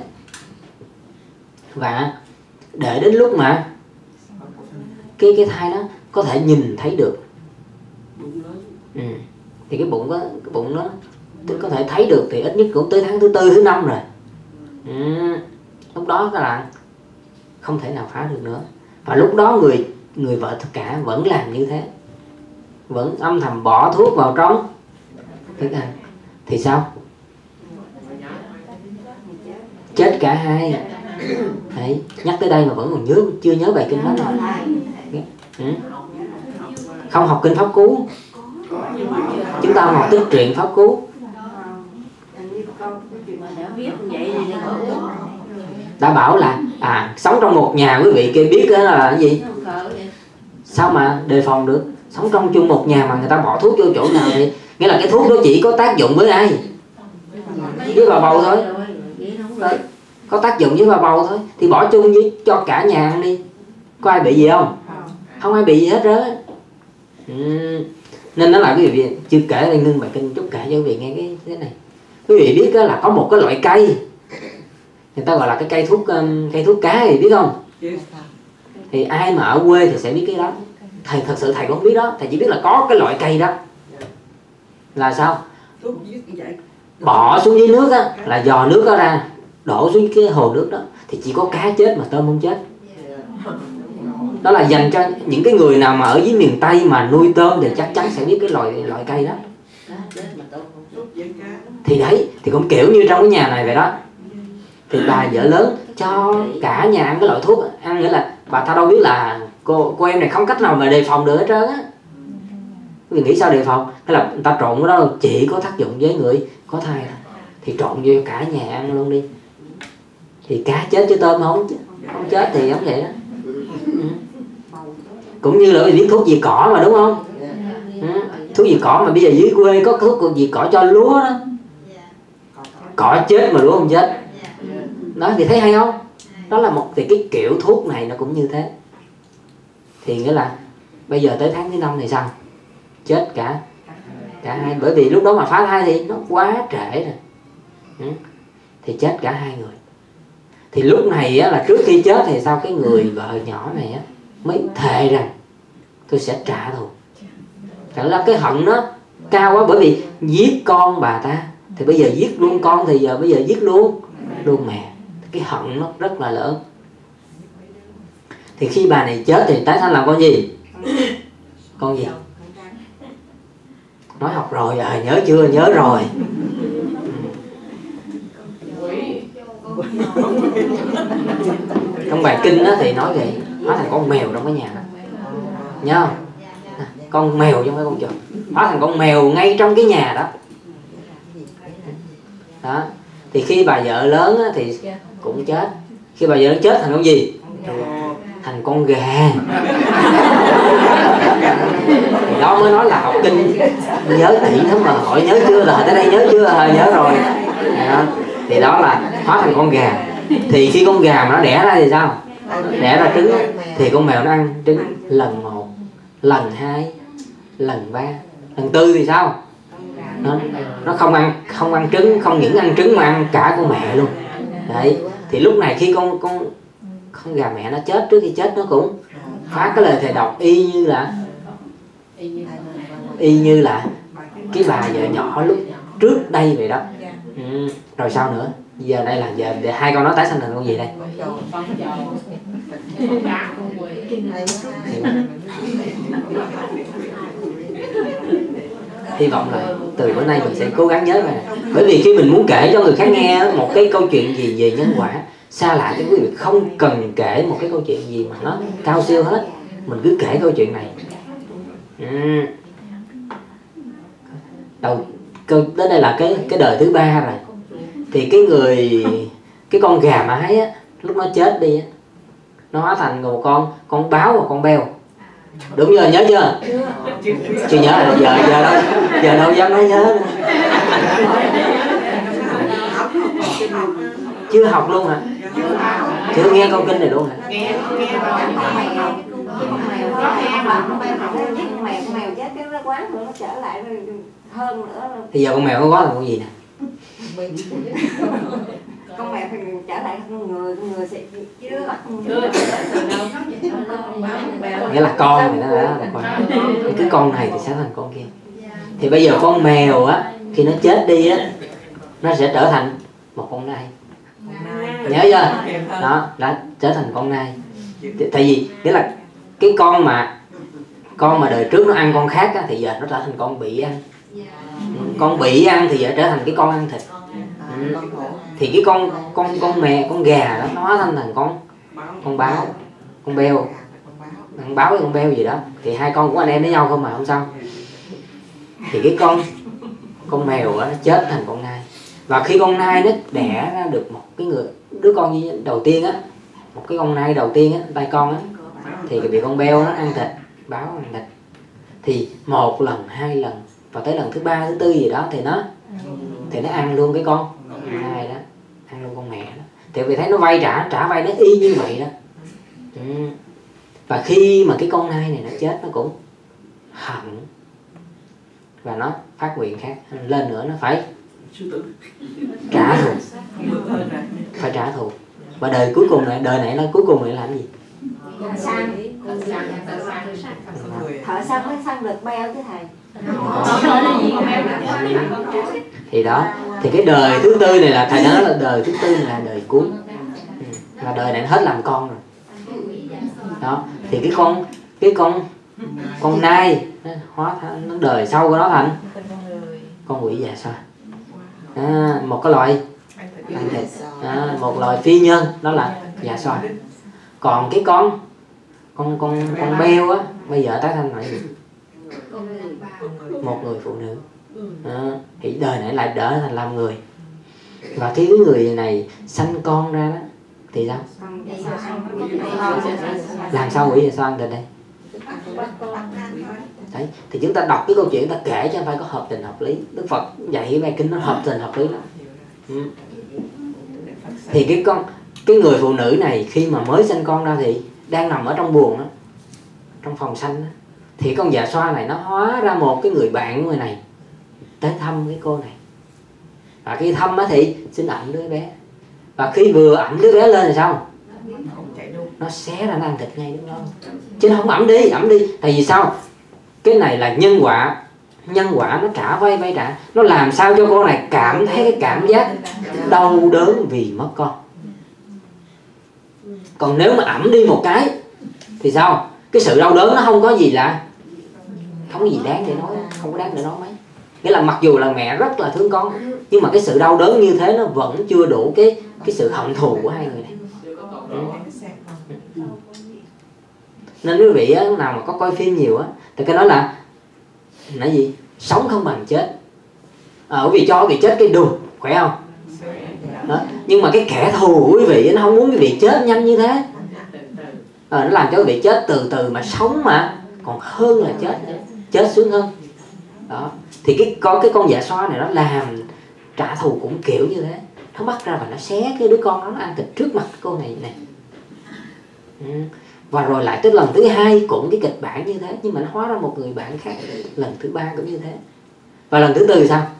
Và để đến lúc mà cái thai đó có thể nhìn thấy được, thì cái bụng nó có thể thấy được, thì ít nhất cũng tới tháng thứ 4, thứ 5 rồi. Lúc đó các bạn không thể nào phá được nữa. Và lúc đó người vợ tất cả vẫn làm như thế, vẫn âm thầm bỏ thuốc vào trong thức ăn. thì sao? Chết cả hai. Đấy, nhắc tới đây mà vẫn còn chưa nhớ bài kinh đó này. Không học kinh Pháp Cú, chúng ta học tích truyện Pháp Cú. Đã bảo là sống trong một nhà, quý vị kia biết đó là cái gì? Sao mà đề phòng được? Sống trong chung một nhà mà người ta bỏ thuốc vô chỗ nào thì nghĩa là cái thuốc đó chỉ có tác dụng với ai? Với bà bầu thôi. Có tác dụng với bà bầu thôi, thì bỏ chung với cho cả nhà ăn đi. Có ai bị gì không? Không ai bị gì hết đó. Nên nó là quý vị chưa kể đây, ngưng bài kinh chút kể cho quý vị nghe cái thế này. Quý vị biết đó là có một cái loại cây, người ta gọi là cái cây thuốc cá thì biết không? Thì ai mà ở quê thì sẽ biết cái đó. Thầy thật sự thầy cũng không biết đó, thầy chỉ biết là có cái loại cây đó là sao? Bỏ xuống dưới nước á, là dò nước đó ra, đổ xuống cái hồ nước đó, thì chỉ có cá chết mà tôm không chết. Đó là dành cho những cái người nào mà ở dưới miền Tây mà nuôi tôm thì chắc chắn sẽ biết cái loại cây đó. Thì đấy, thì cũng kiểu như trong cái nhà này vậy đó. Thì bà vợ lớn cho cả nhà ăn cái loại thuốc ăn, nghĩa là bà ta đâu biết là cô em này không cách nào mà đề phòng được hết trơn á. Vì nghĩ sao đề phòng? Thế là người ta trộn cái đó chỉ có tác dụng với người có thai thôi. Thì trộn vô cả nhà ăn luôn đi. Thì cá chết chứ tôm không chết thì giống vậy đó. Cũng như là biết thuốc diệt cỏ mà đúng không? Thuốc diệt cỏ mà bây giờ dưới quê có thuốc diệt cỏ cho lúa đó. Cỏ chết mà lúa không chết. Đó thì thấy hay không? Đó là một thì cái kiểu thuốc này nó cũng như thế. Thì nghĩa là bây giờ tới tháng thứ 5 thì sao? Chết cả hai, bởi vì lúc đó mà phá thai thì nó quá trễ rồi. Thì chết cả hai người. Thì lúc này á, là trước khi chết thì sao cái người vợ nhỏ này á, mới thề rằng tôi sẽ trả thù. Thật là cái hận nó cao quá, bởi vì giết con bà ta thì bây giờ giết luôn con, thì giờ bây giờ giết luôn mẹ. Cái hận nó rất là lớn. Thì khi bà này chết thì tái sanh làm con gì? Con gì? Nói học rồi nhớ chưa? Nhớ rồi. Trong bài kinh đó thì nói vậy, hóa thành con mèo trong cái nhà đó. Nhớ không? Con mèo chứ không phải con chuột. Hóa thành con mèo ngay trong cái nhà đó. Đó. Thì khi bà vợ lớn á, thì cũng chết. Khi bà vợ lớn chết thành con gì? Thành con gà. Thì đó mới nói là học kinh nhớ kỹ lắm mà hỏi nhớ chưa, là tới đây nhớ chưa? Nhớ rồi. Đó. Thì đó là hóa thành con gà. Thì khi con gà mà nó đẻ ra thì sao? Đẻ ra trứng thì con mèo nó ăn trứng lần 1, lần 2, lần 3, lần 4 thì sao? Nó không ăn trứng, không những ăn trứng mà ăn cả con mẹ luôn. Đấy. Thì lúc này khi con gà mẹ nó chết, trước khi chết nó cũng phát cái lời thề độc y như là cái bà vợ nhỏ lúc trước đây vậy đó. Rồi sao nữa? Giờ đây là giờ để hai con nó tái sanh thành con gì đây? Hy vọng là từ bữa nay mình sẽ cố gắng nhớ này. Bởi vì khi mình muốn kể cho người khác nghe một cái câu chuyện gì về nhân quả xa lạ thì quý vị không cần kể một cái câu chuyện gì mà nó cao siêu hết. Mình cứ kể câu chuyện này. Đến đây là cái đời thứ 3 rồi. Thì cái con gà mái á, lúc nó chết đi á, nó hóa thành một con báo và con beo. Đúng chưa? Nhớ chưa? Chưa nhớ là giờ đâu dám nói nhớ nữa. Chưa học luôn hả? Chưa nghe câu kinh này luôn hả? Con mèo chết cái nó quán rồi nó trở lại rồi hơn nữa. Thì giờ con mèo nó có là con gì nè? Con mèo thì trở lại con người sẽ chứ nghĩa là con này nó đã là con. Cái con này thì sẽ thành con kia. Thì bây giờ con mèo á, khi nó chết đi á, nó sẽ trở thành một con nai. Nhớ chưa? Đó, đã trở thành con nai. Tại vì nghĩa là cái con mà đời trước nó ăn con khác á, thì giờ nó trở thành con bị ăn. Con bị ăn thì trở thành cái con ăn thịt. Thì cái con gà đó nó hóa thành con báo, con beo, con báo với con beo gì đó, thì hai con của anh em với nhau không mà không sao. Thì cái con mèo đó, nó chết thành con nai. Và khi con nai nó đẻ ra được một cái đứa con đầu tiên á, một cái con nai đầu tiên á, tay con á, thì bị con beo nó ăn thịt, báo ăn thịt. Thì 1 lần, 2 lần và tới lần thứ 3, thứ 4 gì đó thì nó ăn luôn cái con nai đó, ăn luôn con mẹ đó. Thì vì thấy nó vay trả vay nó y như vậy đó. Và khi mà cái con nai này nó chết, nó cũng hận và nó phát nguyện khác lên nữa, nó phải trả thù, phải trả thù. Và đời cuối cùng này, đời này nó cuối cùng này làm gì? Thợ săn mới săn được beo chứ thầy. Thì đó, thì cái đời thứ 4 này là thầy nói là đời thứ 4 này là đời cuối, là đời này nó hết làm con rồi. Đó, thì cái con nai nó hóa thành, nó đời sau của nó thành con quỷ già xoa. Một cái loại ăn thịt, một loại phi nhân đó là già xoa. Còn cái con beo á, bây giờ tái thành là gì? Một người phụ nữ. Thì đời này lại đỡ thành làm người. Và khi cái người này sanh con ra đó thì sao? Làm sao quỷ già xoa ăn thịt đây? Đấy, thì chúng ta đọc cái câu chuyện, ta kể cho phải có hợp tình hợp lý. Đức Phật dạy bài kinh nó hợp tình hợp lý lắm. Thì cái người phụ nữ này khi mà mới sinh con ra thì đang nằm ở trong buồng đó, trong phòng sanh đó, thì con dạ xoa này nó hóa ra một cái người bạn của người này tới thăm cái cô này. Và khi thăm á thì xin ẵm đứa bé. Và khi vừa ẵm đứa bé lên thì sao? Nó xé ra nó ăn thịt ngay lúc đó. Chứ nó không ẵm đi. Tại vì sao? Cái này là nhân quả nó trả vay trả. Nó làm sao cho cô này cảm thấy cái cảm giác đau đớn vì mất con. Còn nếu mà ẵm đi một cái thì sao? Cái sự đau đớn nó không có gì đáng để nói, không có đáng để nói mấy. Nghĩa là mặc dù là mẹ rất là thương con, nhưng mà cái sự đau đớn như thế nó vẫn chưa đủ cái sự hận thù của hai người này. Nên quý vị nào mà có coi phim nhiều á, thì cái đó là gì? Sống không bằng chết. Quý vị cho quý vị chết cái đùm, khỏe không? Đó. Nhưng mà cái kẻ thù của quý vị nó không muốn quý vị chết nhanh như thế. Nó làm cho quý vị chết từ từ mà sống mà còn hơn là chết sướng hơn. Đó. Thì có cái con dạ xoa này nó làm trả thù cũng kiểu như thế. Nó bắt ra và nó xé cái đứa con đó, nó ăn thịt trước mặt cô này. Và rồi lại tới lần thứ 2 cũng cái kịch bản như thế, nhưng mà nó hóa ra một người bạn khác. Lần thứ 3 cũng như thế. Và lần thứ 4 sao?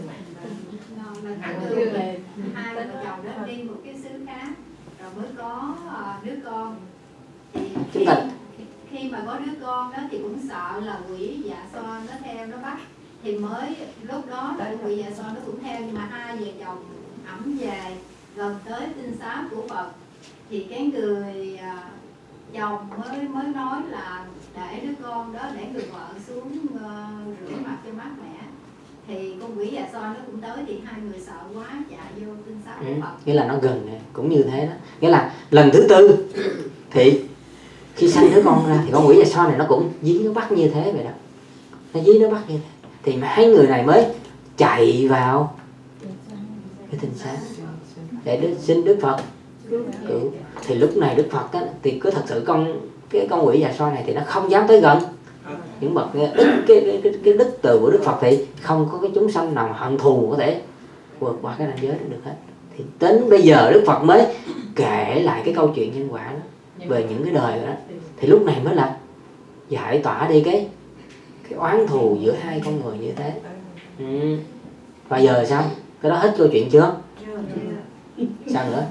Hai vợ chồng đó đi một cái xứ khác rồi mới có đứa con. Thì khi mà có đứa con đó thì cũng sợ là quỷ dạ xoa nó theo nó bắt. Thì mới lúc đó là quỷ dạ xoa nó cũng theo, nhưng mà hai vợ chồng ẵm về gần tới tinh xá của Phật thì cái người chồng mới nói là để đứa con đó, để người vợ xuống rửa mặt cho mát mẻ. Thì con quỷ dạ xoa nó cũng tới, thì hai người sợ quá chạy vô tinh xá của Phật. Nghĩa là nó gần cũng như thế đó. Nghĩa là lần thứ 4 thì khi sanh đứa con ra thì con quỷ dạ xoa này nó cũng dí nó bắt như thế vậy đó. Nó dí nó bắt như thế. Thì hai người này mới chạy vào cái tinh xá để xin Đức Phật cứu. Thì lúc này Đức Phật á, thì cứ thật sự con quỷ dạ xoa này thì nó không dám tới gần những bậc cái đức từ của Đức Phật, thì không có cái chúng sanh nào hận thù có thể vượt qua cái ranh giới đó được hết. Thì đến bây giờ Đức Phật mới kể lại cái câu chuyện nhân quả đó về những cái đời đó. Thì lúc này mới là giải tỏa đi cái oán thù giữa hai con người như thế. Và giờ sao? Cái đó hết câu chuyện chưa? Sao nữa?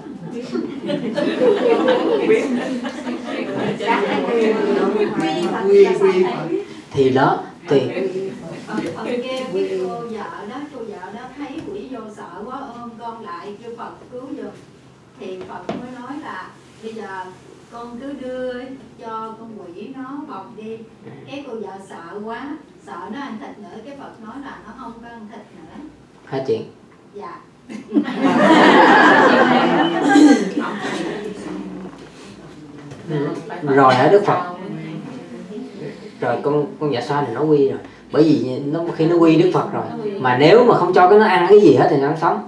Thì đó thì Phật kêu cái cô vợ đó thấy quỷ vô sợ quá, ôm con lại kêu Phật cứu giùm. Thì Phật mới nói là bây giờ con cứ đưa cho con quỷ nó bọc đi. Cái cô vợ sợ quá sợ nó ăn thịt nữa, cái Phật nói là nó không có ăn thịt nữa. Hai chuyện. Dạ. Rồi hả Đức Phật? Rồi con dạ xoa này nó quy rồi. Bởi vì nó khi nó quy Đức Phật rồi, mà nếu mà không cho cái nó ăn cái gì hết thì nó không sống.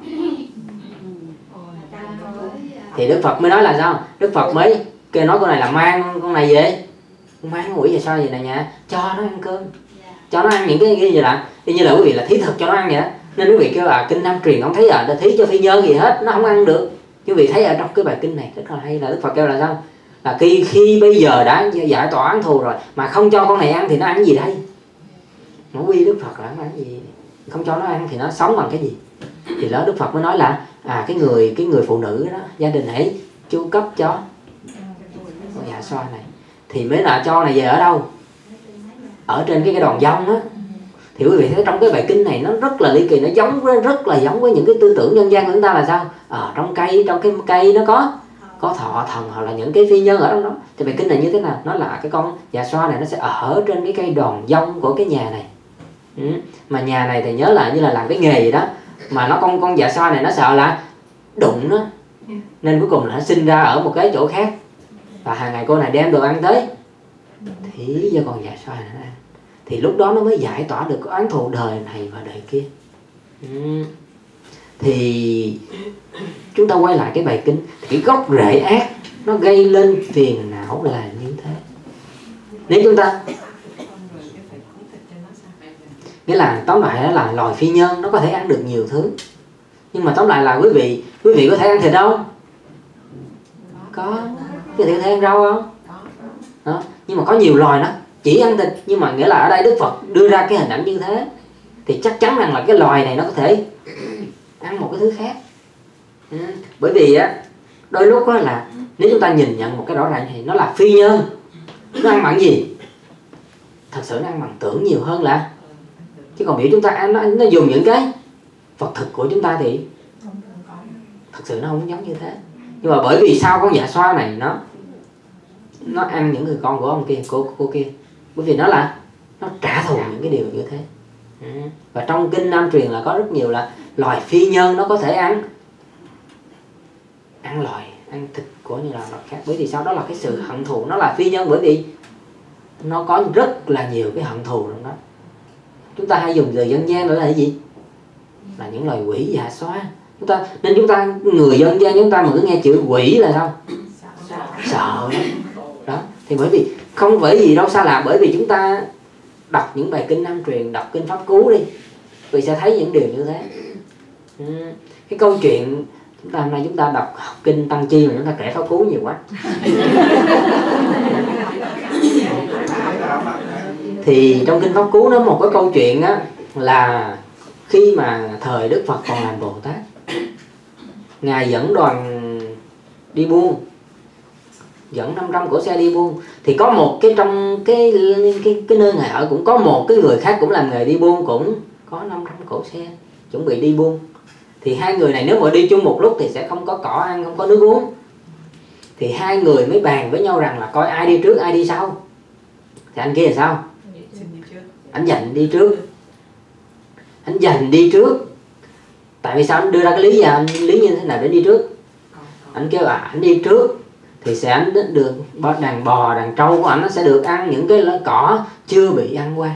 Thì Đức Phật mới nói là sao? Đức Phật mới kêu nói con này là mang con này về, mang quỷ dạ xoa gì này nha, cho nó ăn cơm, cho nó ăn những cái gì là y như là quý vị là thí thực cho nó ăn vậy đó. Nên quý vị kêu kinh Nam truyền không thấy là thí cho phi nhân gì hết, nó không ăn được. Quý vị thấy ở trong cái bài kinh này rất là hay, là Đức Phật kêu là sao? Là khi bây giờ đã giải tỏa án thù rồi mà không cho con này ăn thì nó ăn gì đây? Nó quy Đức Phật là nó ăn gì? Không cho nó ăn thì nó sống bằng cái gì? Thì đó Đức Phật mới nói là cái người phụ nữ đó, gia đình hãy chu cấp cho con dạ xoa này. Thì mới là cho này về ở đâu? Ở trên cái đòn dông á. Thì quý vị thấy trong cái bài kinh này nó rất là ly kỳ, nó rất là giống với những cái tư tưởng nhân gian của chúng ta là sao? Trong cái cây nó có thọ thần hoặc là những cái phi nhân ở trong đó. Thì bài kinh này như thế nào? Nó là cái con dạ xoa này nó sẽ ở trên cái cây đòn dông của cái nhà này. Mà nhà này thì nhớ là như là làm cái nghề gì đó, mà nó con dạ xoa này nó sợ là đụng nó, nên cuối cùng là nó sinh ra ở một cái chỗ khác. Và hàng ngày cô này đem đồ ăn tới thì cho con dạ xoa này nó ăn. Thì lúc đó nó mới giải tỏa được cái oán thù đời này và đời kia. Thì chúng ta quay lại cái bài kinh, cái gốc rễ ác nó gây lên phiền não là như thế. Nếu chúng ta nghĩa là tóm lại đó là loài phi nhân nó có thể ăn được nhiều thứ, nhưng mà tóm lại là quý vị có thể ăn thịt không? Có. Quý vị có thể ăn rau không? Đó. Nhưng mà có nhiều loài nó chỉ ăn thịt, nhưng mà nghĩa là ở đây Đức Phật đưa ra cái hình ảnh như thế thì chắc chắn rằng là cái loài này nó có thể ăn một cái thứ khác. Bởi vì đôi lúc đó là nếu chúng ta nhìn nhận một cái rõ ràng thì nó là phi nhân, nó ăn bằng gì? Thật sự nó ăn bằng tưởng nhiều hơn là, chứ còn biểu chúng ta ăn nó dùng những cái vật thực của chúng ta thì thật sự nó không giống như thế. Nhưng mà bởi vì sao con dạ xoa này nó ăn những người con của ông kia, của cô kia, bởi vì nó trả thù những cái điều như thế. Và trong kinh Nam truyền là có rất nhiều là loài phi nhân nó có thể ăn thịt của như là loài khác. Bởi vì sao? Đó là cái sự hận thù, nó là phi nhân bởi vì nó có rất là nhiều cái hận thù trong đó. Chúng ta hay dùng từ dân gian đó là cái gì? Là những loài quỷ dạ xoa. Nên chúng ta người dân gian chúng ta mà cứ nghe chữ quỷ là sao? Sợ đó. Thì bởi vì không phải gì đâu xa lạ, bởi vì chúng ta đọc những bài kinh Nam truyền, đọc kinh Pháp Cú đi, vì sẽ thấy những điều như thế. Cái câu chuyện hôm nay chúng ta học kinh Tăng Chi mà chúng ta kể Pháp Cú nhiều quá. Thì trong kinh Pháp Cú nó một cái câu chuyện á, là khi mà thời Đức Phật còn làm Bồ Tát, Ngài dẫn đoàn đi buôn, dẫn 500 cỗ xe đi buôn. Thì có một cái trong cái nơi Ngài ở cũng có một cái người khác cũng làm nghề đi buôn, cũng có 500 cỗ xe chuẩn bị đi buôn. Thì hai người này nếu mà đi chung một lúc thì sẽ không có cỏ ăn, không có nước uống. Thì hai người mới bàn với nhau rằng là coi ai đi trước ai đi sau. Thì anh kia là sao? Anh giành đi trước. Anh giành đi trước. Tại vì sao? Anh đưa ra cái lý gì? Anh lý như thế nào để đi trước? Anh kêu anh đi trước thì sẽ anh được đàn bò, đàn trâu của anh nó sẽ được ăn những cái cỏ chưa bị ăn qua.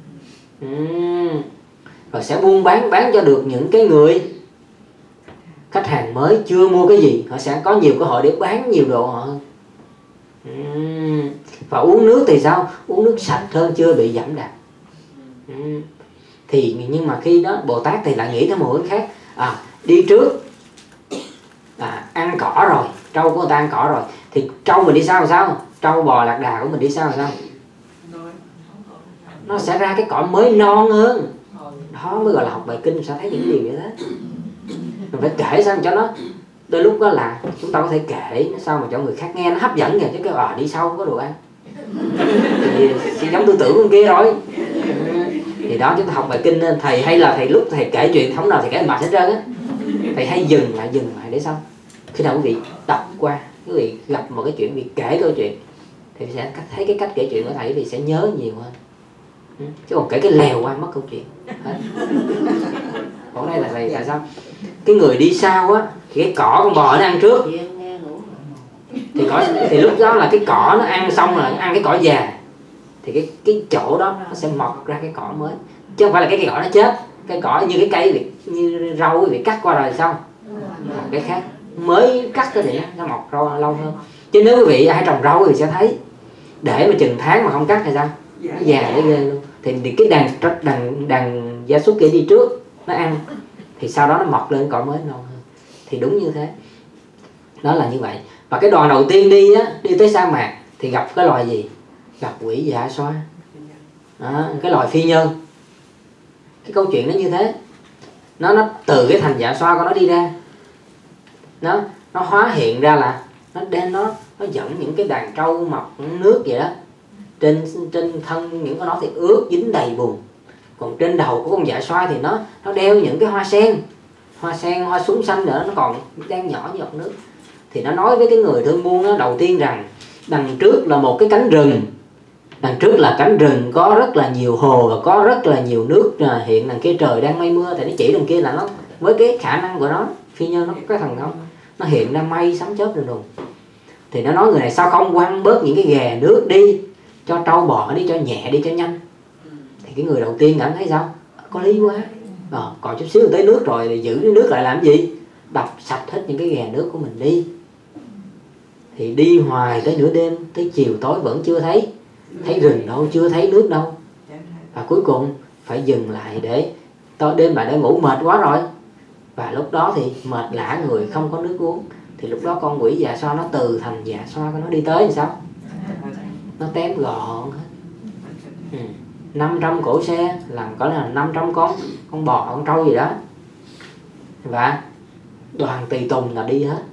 Rồi sẽ buôn bán cho được những cái người khách hàng mới chưa mua cái gì, họ sẽ có nhiều cơ hội để bán nhiều đồ họ hơn. Và uống nước thì sao? Uống nước sạch hơn, chưa bị giảm đạp. Thì nhưng mà khi đó Bồ Tát thì lại nghĩ theo một hướng khác. Đi trước ăn cỏ rồi, trâu của người ta ăn cỏ rồi, thì trâu mình đi sau làm sao? Trâu bò lạc đà của mình đi sau làm sao? Nó sẽ ra cái cỏ mới non hơn. Đó mới gọi là học bài kinh, sao thấy những điều như thế. Mình phải kể sao cho nó, đôi lúc đó là chúng ta có thể kể nó sao mà cho người khác nghe nó hấp dẫn kìa, chứ cái đi sau không có đồ ăn thì giống tư tưởng con kia rồi. Thì đó, chúng ta học bài kinh nên thầy hay là thầy lúc thầy kể chuyện không nào thì kể mệt hết trơn á. Thầy hay dừng lại để sao khi nào quý vị đọc qua, quý vị gặp một cái chuyện, quý vị kể câu chuyện thì sẽ thấy cái cách kể chuyện của thầy thì sẽ nhớ nhiều hơn. Chứ còn kể cái lèo qua mất câu chuyện hết. Còn đây là tại sao cái người đi sau á thì cái cỏ con bò nó ăn trước, thì lúc đó là cái cỏ nó ăn xong rồi nó ăn cái cỏ già, thì cái chỗ đó nó sẽ mọc ra cái cỏ mới, chứ không phải là cái cỏ nó chết. Cái cỏ như cái cây như rau bị cắt qua rồi sao cái khác mới cắt thì nó mọc rau lâu hơn. Chứ nếu quý vị ai trồng rau thì sẽ thấy để mà chừng tháng mà không cắt thì sao nó già để ghê luôn. Thì cái đàn gia súc kia đi trước nó ăn, thì sau đó nó mọc lên cỏ mới non hơn. Thì đúng như thế, đó là như vậy. Và cái đoàn đầu tiên đi tới sa mạc thì gặp cái loài gì? Gặp quỷ dạ xoa, cái loài phi nhân. Cái câu chuyện nó như thế, nó từ cái thành dạ xoa của nó đi ra, nó hóa hiện ra là nó dẫn những cái đàn trâu mọc nước vậy đó. Trên thân những con nó thì ướt dính đầy bùn, còn trên đầu của con dạ xoa thì nó đeo những cái hoa sen, hoa súng xanh nữa, nó còn đang nhỏ như giọt nước. Thì nó nói với cái người thương buôn đó, đầu tiên rằng đằng trước là một cái cánh rừng, đằng trước là cánh rừng có rất là nhiều hồ và có rất là nhiều nước hiện. Đằng kia trời đang mây mưa, thì nó chỉ đằng kia là nó với cái khả năng của nó, phi nhân nó có cái thần thông, nó hiện ra mây sấm chớp đùng đùng. Thì nó nói người này sao không quăng bớt những cái ghè nước đi, cho trâu bò đi, cho nhẹ đi, cho nhanh. Thì cái người đầu tiên cảm thấy sao? Có lý quá. Còn chút xíu tới nước rồi thì giữ cái nước lại làm gì? Đập sạch hết những cái ghè nước của mình đi. Thì đi hoài tới nửa đêm, tới chiều tối vẫn chưa thấy rừng đâu, chưa thấy nước đâu. Và cuối cùng phải dừng lại để đêm lại để ngủ, mệt quá rồi. Và lúc đó thì mệt lả người, không có nước uống. Thì lúc đó con quỷ dạ xoa nó từ thành dạ xoa của nó đi tới thì sao? Nó tém gọn hết. 500 cỗ xe làm có là 500 con bò, con trâu gì đó. Và đoàn tùy tùng là đi hết.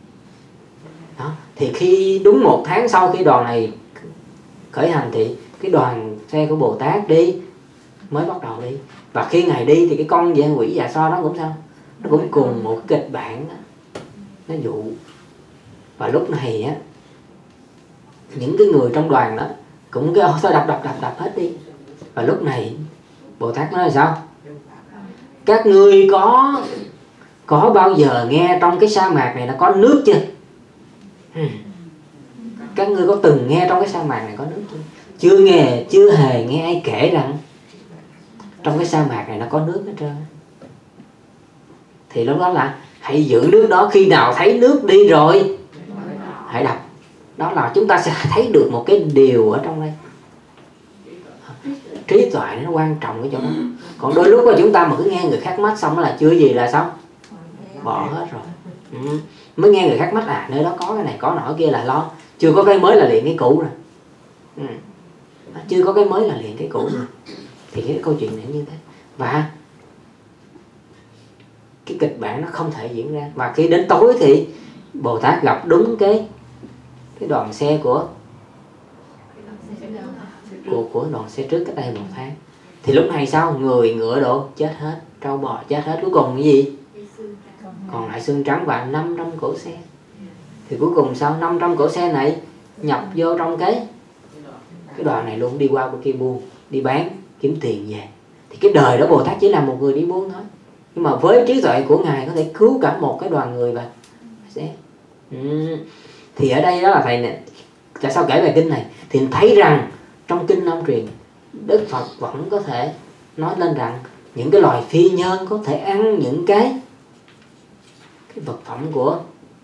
Đó. Thì khi đúng 1 tháng sau khi đoàn này khởi hành thì cái đoàn xe của Bồ Tát đi mới bắt đầu đi. Và khi Ngài đi thì cái con quỷ dạ xoa nó cũng sao? Nó cũng cùng một kịch bản đó. Nó dụ. Và lúc này á, những cái người trong đoàn đó cũng cái thôi đập hết đi. Và lúc này Bồ Tát nói là sao? Các ngươi có bao giờ nghe trong cái sa mạc này nó có nước chưa? Các ngươi có từng nghe trong cái sa mạc này có nước chưa? Chưa hề nghe ai kể rằng trong cái sa mạc này nó có nước hết trơn. Thì lúc đó là hãy giữ nước đó, khi nào thấy nước đi rồi hãy đập. Đó là chúng ta sẽ thấy được một cái điều ở trong đây. Trí tuệ nó quan trọng cái chỗ đó. Còn đôi lúc là chúng ta mà cứ nghe người khác mách xong là chưa gì là sao? Bỏ hết rồi. Mới nghe người khác mách nơi đó có cái này có nọ kia là lo. Chưa có cái mới là liền cái cũ rồi. Chưa có cái mới là liền cái cũ rồi. Thì cái câu chuyện này như thế. Và cái kịch bản nó không thể diễn ra. Và khi đến tối thì Bồ Tát gặp đúng cái đoàn xe của đoàn xe trước cách đây 1 tháng. Thì lúc này sao? Người ngựa độ chết hết, trâu bò chết hết, cuối cùng cái gì? Còn lại xương trắng và 500 cỗ xe. Thì cuối cùng sao? 500 cỗ xe này nhập vô trong cái đoàn này luôn, đi qua bên kia buôn, đi bán, kiếm tiền về. Thì cái đời đó Bồ Tát chỉ là một người đi buôn thôi. Nhưng mà với trí tuệ của Ngài có thể cứu cả một cái đoàn người và sẽ. Thì ở đây đó là thầy này, tại sao kể về kinh này? Thì thấy rằng trong kinh Nam truyền, Đức Phật vẫn có thể nói lên rằng những cái loài phi nhân có thể ăn những cái vật phẩm của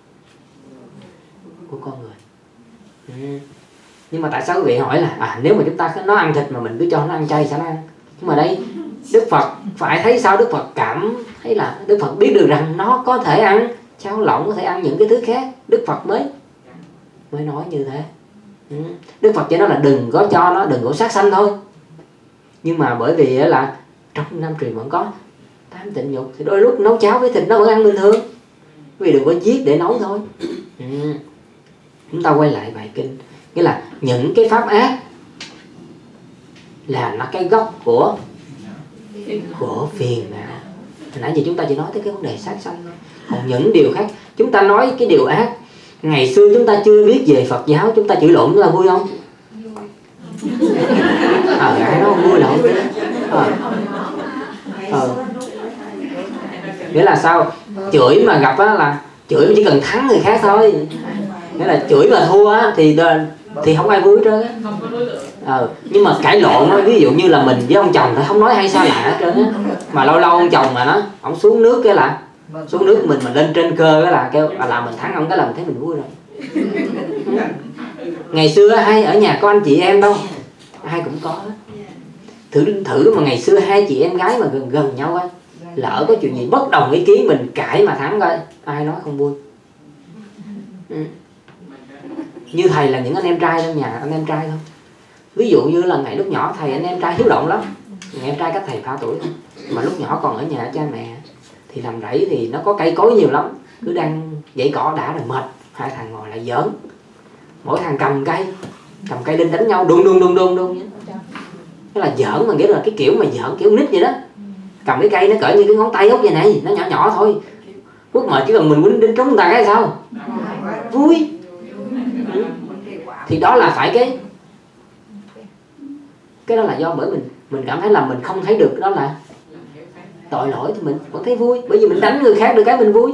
con người. Nhưng mà tại sao quý vị hỏi là nếu mà chúng ta nó ăn thịt mà mình cứ cho nó ăn chay sao nó ăn? Nhưng mà đây Đức Phật phải thấy sao? Đức Phật cảm thấy là Đức Phật biết được rằng nó có thể ăn cháo lỏng, có thể ăn những cái thứ khác. Đức Phật mới nói như thế. Đức Phật chỉ nói là đừng có cho nó, đừng có sát sanh thôi. Nhưng mà bởi vì là trong Nam truyền vẫn có 8 tịnh dục, thì đôi lúc nấu cháo với thịt nó vẫn ăn bình thường. Vì đừng có giết để nấu thôi. Chúng ta quay lại bài kinh, nghĩa là những cái pháp ác là nó cái gốc của phiền não. Hồi nãy giờ chúng ta chỉ nói tới cái vấn đề sát sanh thôi. Còn những điều khác, chúng ta nói cái điều ác. Ngày xưa chúng ta chưa biết về Phật giáo, chúng ta chửi lộn chúng ta vui không? Ai nói không vui là không biết. Nghĩa là sao? Chửi mà gặp á là chửi chỉ cần thắng người khác thôi. Nghĩa là chửi mà thua á thì không ai vui hết trơn á. Nhưng mà cãi lộn á, ví dụ như là mình với ông chồng thì không nói hay sao lạ hết trơn á. Mà lâu lâu ông chồng mà nó ông xuống nước cái là xuống nước mình mà lên trên cơ cái là kêu là mình thắng ông cái là mình thấy mình vui rồi. Ngày xưa hay ở nhà có anh chị em đâu, ai cũng có hết. Thử mà ngày xưa hai chị em gái mà gần nhau á, lỡ có chuyện gì bất đồng ý kiến mình cãi mà thắng coi, ai nói không vui. Như thầy là những anh em trai trong nhà, anh em trai thôi. Ví dụ như là ngày lúc nhỏ thầy anh em trai hiếu động lắm. Ngày em trai cách thầy 3 tuổi thôi. Mà lúc nhỏ còn ở nhà cha mẹ thì làm rẫy thì nó có cây cối nhiều lắm. Cứ đang dãy cỏ đã rồi mệt, hai thằng ngồi lại giỡn. Mỗi thằng cầm cây lên đánh nhau đùng đùng. Thế là giỡn mà nghĩa là cái kiểu mà giỡn kiểu nít vậy đó. Cầm cái cây nó cỡ như cái ngón tay út vậy này, nó nhỏ nhỏ thôi. Quốc mệt chỉ cần mình quýnh đến trúng người ta cái sao? Vui. Thì đó là phải cái đó là do bởi mình cảm thấy là mình không thấy được đó là tội lỗi thì mình vẫn thấy vui, bởi vì mình đánh người khác được cái mình vui.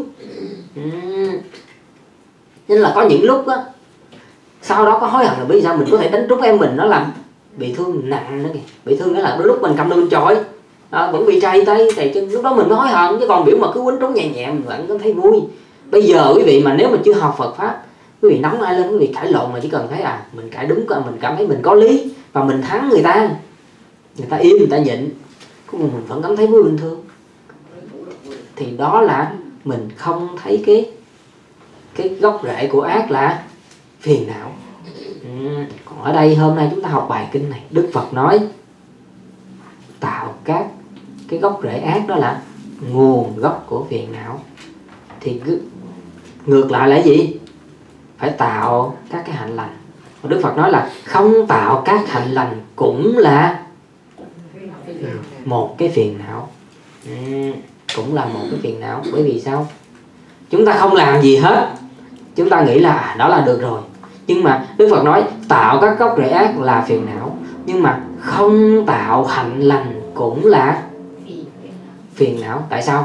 Nên là có những lúc á sau đó có hối hận là bởi vì sao mình có thể đánh trúng em mình, nó làm bị thương nặng nữa kìa. Bị thương đó là đôi lúc mình cầm đôi bên chọi vẫn bị trầy tay trầy chân, lúc đó mình mới hối hận. Chứ còn biểu mà cứ quýnh trúng nhẹ nhẹ mình vẫn có thấy vui. Bây giờ quý vị mà nếu mà chưa học Phật pháp, quý vị nóng ai lên quý vị cãi lộn mà chỉ cần thấy mình cãi đúng, mình cảm thấy mình có lý và mình thắng người ta im, người ta nhịn, cuối cùng mình vẫn cảm thấy vui bình thường. Thì đó là mình không thấy cái gốc rễ của ác là phiền não. Còn ở đây hôm nay chúng ta học bài kinh này, Đức Phật nói tạo các cái gốc rễ ác đó là nguồn gốc của phiền não. Thì ngược lại là gì? Phải tạo các cái hạnh lành. Đức Phật nói là không tạo các hạnh lành cũng là một cái phiền não. Cũng là một cái phiền não. Bởi vì sao? Chúng ta không làm gì hết, chúng ta nghĩ là đó là được rồi. Nhưng mà Đức Phật nói tạo các gốc rễ ác là phiền não, nhưng mà không tạo hạnh lành cũng là phiền não. Tại sao?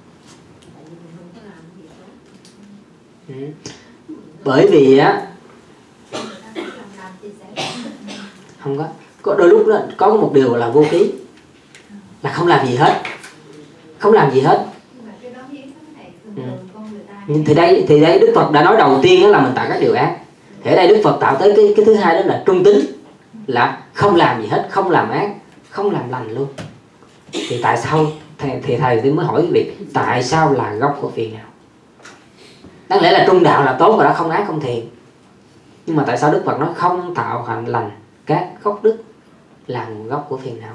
Bởi vì á không có đôi lúc đó có một điều là vô ký, là không làm gì hết, không làm gì hết. Thì đây Đức Phật đã nói đầu tiên đó là mình tạo các điều ác. Thì ở đây Đức Phật tạo tới cái thứ hai đó là trung tính, là không làm gì hết, không làm ác, không làm lành luôn. Thì tại sao thầy mới hỏi quý vị tại sao là gốc của phiền não? Đáng lẽ là trung đạo là tốt rồi đó, không ác không thiện. Nhưng mà tại sao Đức Phật nói không tạo hạnh lành các gốc đức là nguồn gốc của phiền não?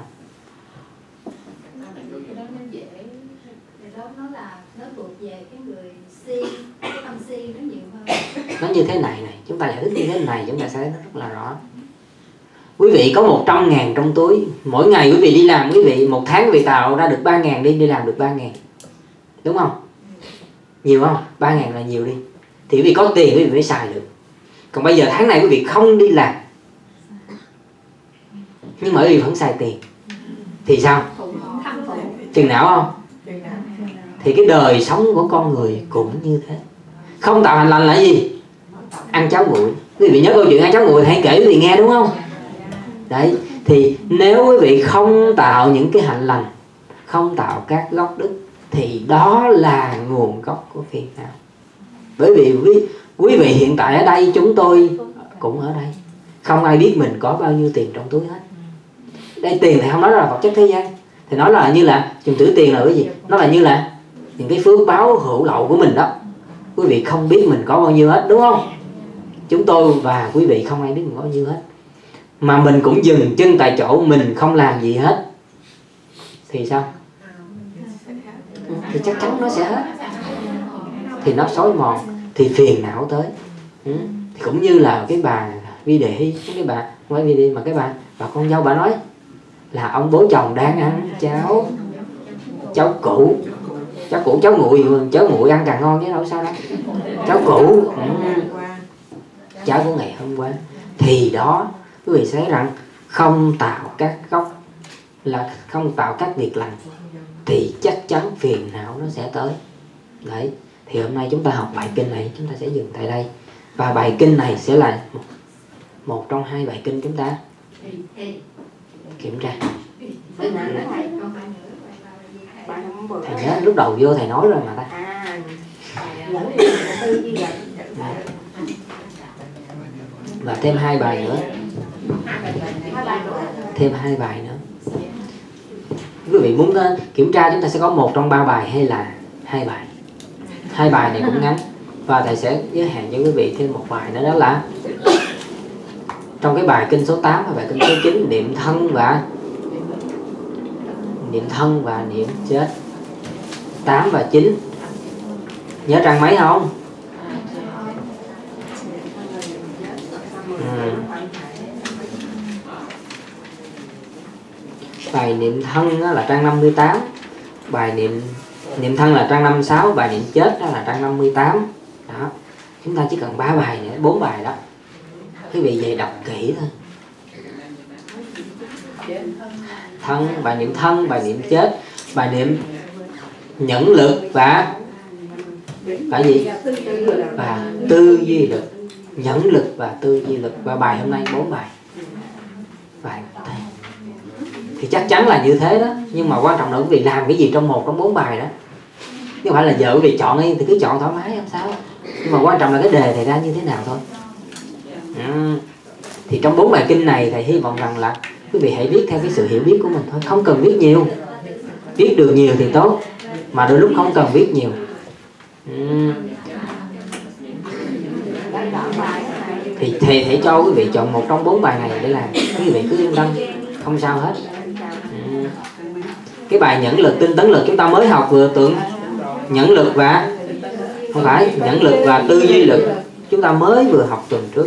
Nó thuộc về cái người si, cái tâm si nó nhiều hơn. Nó như thế này, chúng ta giải thích như thế này chúng ta sẽ thấy nó rất là rõ. Quý vị có 100.000 trong túi, mỗi ngày quý vị đi làm, quý vị một tháng quý vị tạo ra được 3.000 đi làm được 3.000, đúng không? Nhiều không? 3.000 là nhiều đi. Thì quý vị có tiền quý vị mới xài được. Còn bây giờ tháng này quý vị không đi làm, nhưng mà quý vị vẫn xài tiền, thì sao? Phiền não không? Thì cái đời sống của con người cũng như thế. Không tạo hạnh lành là gì? Ăn cháo nguội. Quý vị nhớ câu chuyện ăn cháo nguội hay kể quý vị nghe đúng không? Đấy, thì nếu quý vị không tạo những cái hạnh lành, không tạo các gốc đức, thì đó là nguồn gốc của phiền não. Bởi vì quý vị hiện tại ở đây, chúng tôi cũng ở đây, không ai biết mình có bao nhiêu tiền trong túi hết. Đây tiền thì không nói là vật chất thế gian, thì nói là như là dùng tử tiền là cái gì? Nó là như là những cái phước báo hữu lậu của mình đó. Quý vị không biết mình có bao nhiêu hết, đúng không? Chúng tôi và quý vị không ai biết mình có bao nhiêu hết. Mà mình cũng dừng chân tại chỗ, mình không làm gì hết, thì sao? Thì chắc chắn nó sẽ hết. Thì nó xói mòn, thì phiền não tới. Thì cũng như là cái bà Vi Đệ, cái bà không phải Vi Đệ mà cái bà con dâu, bà nói là ông bố chồng đang ăn cháo củ, cháo nguội ăn càng ngon chứ đâu sao đâu. Cháo củ, cháo của ngày hôm qua. Thì đó quý vị thấy rằng không tạo các gốc, là không tạo các việc lành, thì chắc chắn phiền não nó sẽ tới. Đấy, thì hôm nay chúng ta học bài kinh này, chúng ta sẽ dừng tại đây. Và bài kinh này sẽ là một trong 2 bài kinh chúng ta kiểm tra. Thầy nhớ lúc đầu vô thầy nói rồi mà ta. Và thêm 2 bài nữa. Thêm 2 bài nữa. Quý vị muốn kiểm tra chúng ta sẽ có 1 trong 3 bài hay là 2 bài. 2 bài này cũng ngắn. Và thầy sẽ giới hạn cho quý vị thêm 1 bài nữa, đó là trong cái bài kinh số 8 và bài kinh số 9, niệm thân và niệm chết. 8 và 9 nhớ trang mấy không? Bài niệm thân là trang 58, bài niệm thân là trang 56, bài niệm chết đó là trang 58. Đó, chúng ta chỉ cần 3 bài nữa, 4 bài đó. Quý vị về đọc kỹ thôi. Bài niệm thân, bài niệm chết, bài niệm nhẫn lực và gì? Và tư duy lực. Nhẫn lực và tư duy lực. Và bài hôm nay 4 bài. Thì chắc chắn là như thế đó. Nhưng mà quan trọng là quý vị làm cái gì trong 1 trong 4 bài đó. Chứ không phải là giờ quý vị chọn đi thì cứ chọn thoải mái không sao. Nhưng mà quan trọng là cái đề thầy ra như thế nào thôi. Thì trong 4 bài kinh này thầy hy vọng rằng là quý vị hãy viết theo cái sự hiểu biết của mình thôi. Không cần viết nhiều. Viết được nhiều thì tốt, mà đôi lúc không cần viết nhiều. Thì thầy hãy cho quý vị chọn 1 trong 4 bài này để làm. Quý vị cứ yên tâm, không sao hết. Cái bài nhẫn lực, tinh tấn lực chúng ta mới học vừa tưởng. Nhẫn lực và không phải, nhẫn lực và tư duy lực chúng ta mới vừa học tuần trước.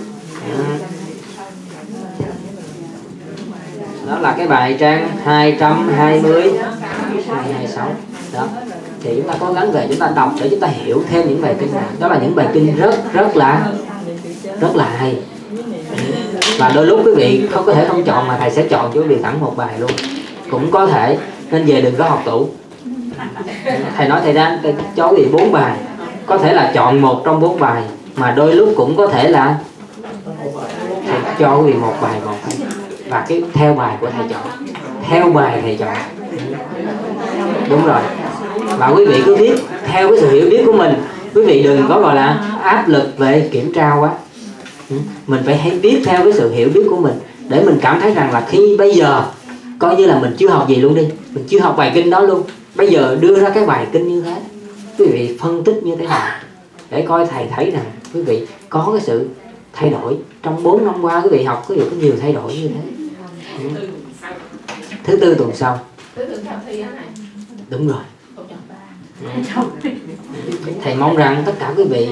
Đó là cái bài trang 220, 226. Đó. Thì chúng ta cố gắng về chúng ta đọc để chúng ta hiểu thêm những bài kinh này. Đó là những bài kinh rất là hay. Và đôi lúc quý vị không có thể không chọn, mà thầy sẽ chọn cho quý vị thẳng 1 bài luôn. Cũng có thể, nên về đừng có học tủ. Thầy nói thầy đang cho quý vị 4 bài. Có thể là chọn 1 trong 4 bài, mà đôi lúc cũng có thể là thầy cho quý vị 1 bài một. Và cái theo bài của thầy chọn. Theo bài thầy chọn. Đúng rồi. Và quý vị cứ viết theo cái sự hiểu biết của mình. Quý vị đừng có gọi là áp lực về kiểm tra quá. Mình phải hãy viết theo cái sự hiểu biết của mình, để mình cảm thấy rằng là khi bây giờ coi như là mình chưa học gì luôn đi, mình chưa học bài kinh đó luôn, bây giờ đưa ra cái bài kinh như thế, quý vị phân tích như thế nào để coi thầy thấy rằng quý vị có cái sự thay đổi. Trong 4 năm qua quý vị học quý vị có nhiều thay đổi như thế. Thứ Tư tuần sau. Đúng rồi. Thầy mong rằng tất cả quý vị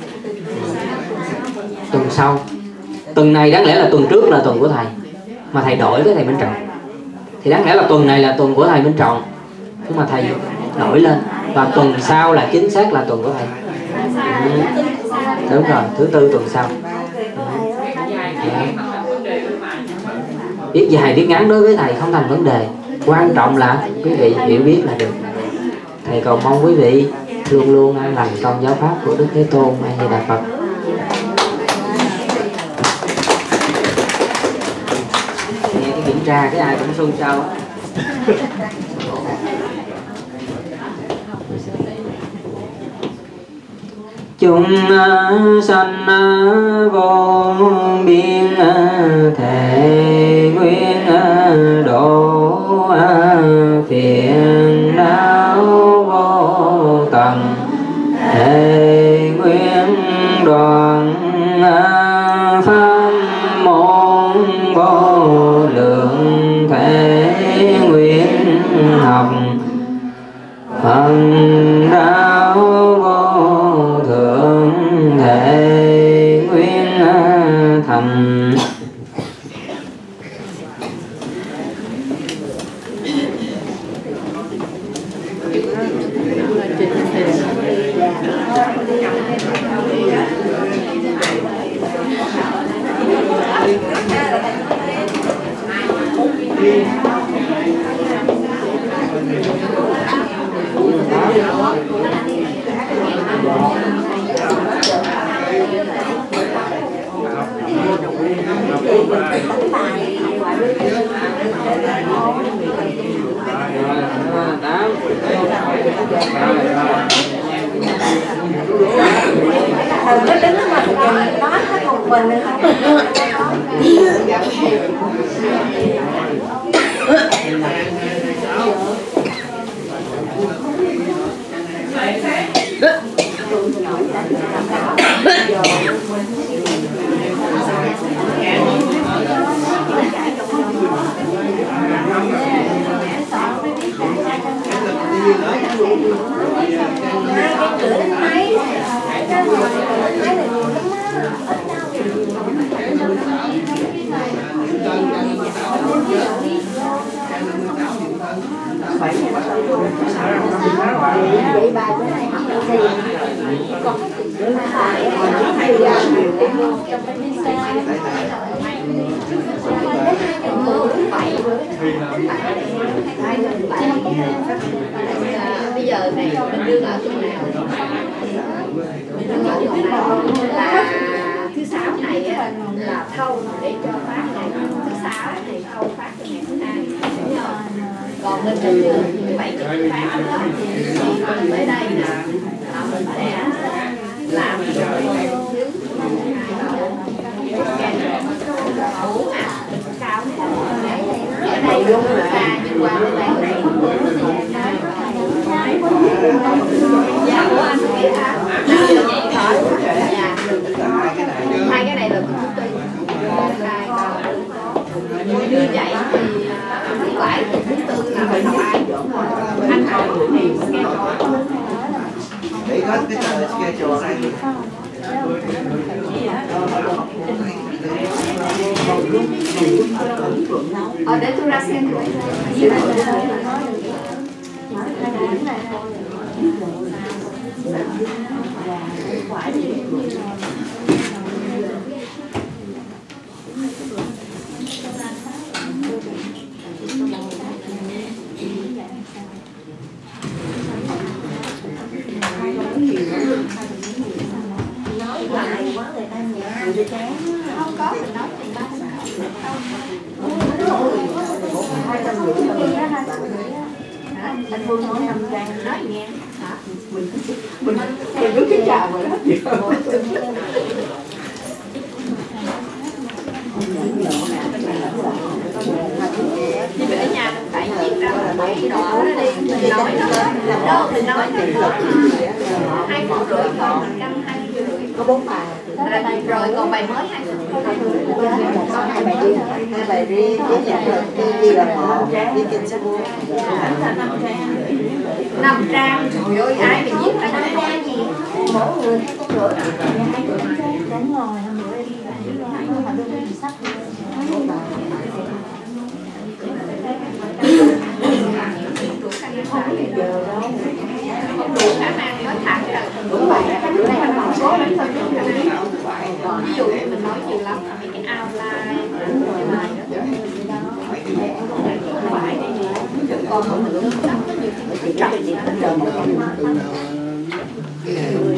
tuần sau, tuần này đáng lẽ là tuần trước là tuần của thầy, mà thầy đổi với thầy Minh Trọng, thì đáng lẽ là tuần này là tuần của thầy Minh Trọng, nhưng mà thầy đổi lên, và tuần sau là chính xác là tuần của thầy. Đúng rồi, thứ Tư tuần sau. Viết dài viết ngắn đối với thầy không thành vấn đề, quan trọng là quý vị hiểu biết là được. Thầy cầu mong quý vị luôn luôn an lành trong giáo pháp của Đức Thế Tôn. A Di Đà Phật. Nghe cái kiểm tra cái ai cũng xôn xao á. Chúng sanh vô biên thể nguyên độ phiền não vô tận thể nguyên đoàn pháp môn vô lượng thể nguyên học phần đạo vô thượng thể nguyên thành. Nó đứng mà nói hết một mình vậy bà bữa nay học cái gì? Còn bây giờ này mình đương ở chỗ nào? Mình đương ở chỗ nào là thứ sáu này á, là thâu để cho phát ngày thứ sáu thì thâu phát cho ngày thứ hai. Còn mình thứ bảy thì phát đó thì mình tới đây nè là mình sẽ làm rồi chứ uống cao ở đây luôn là nhưng qua bên đây dạ của anh kia hả? Vậy thôi. Dạ. Hai cái này là thứ tư. Như vậy thì thứ bảy thì thứ tư là phải học ai? Anh học thì nghe Để có cái schedule này. để tôi ra xem thử. Không có mình nói thì ba anh Phương nói 5 trang nói nghe hả? Mình cứ cái chào rồi đó. Chứ ở nhà mình phải viết ra một cái đỏ đó đi, mình nói nó làm đâu mình nói thì 2,5 con 120. Có 4 bài Rồi còn bài mới 2 Có 2 bài riêng, 2 bài riêng với nhận được ghi là một, ghi kinh số 4. 5 trang. Trời ơi, ai mà viết ra 5 trang gì? mỗi người 2,5 đúng rồi 5 rưỡi đi mà đưa đi sách Không đủ khả năng nói thẳng là đúng vậy bữa nay anh bảo số lắm thôi ví dụ như mình nói nhiều lắm mấy cái outline còn mình lương đắp có nhiều cái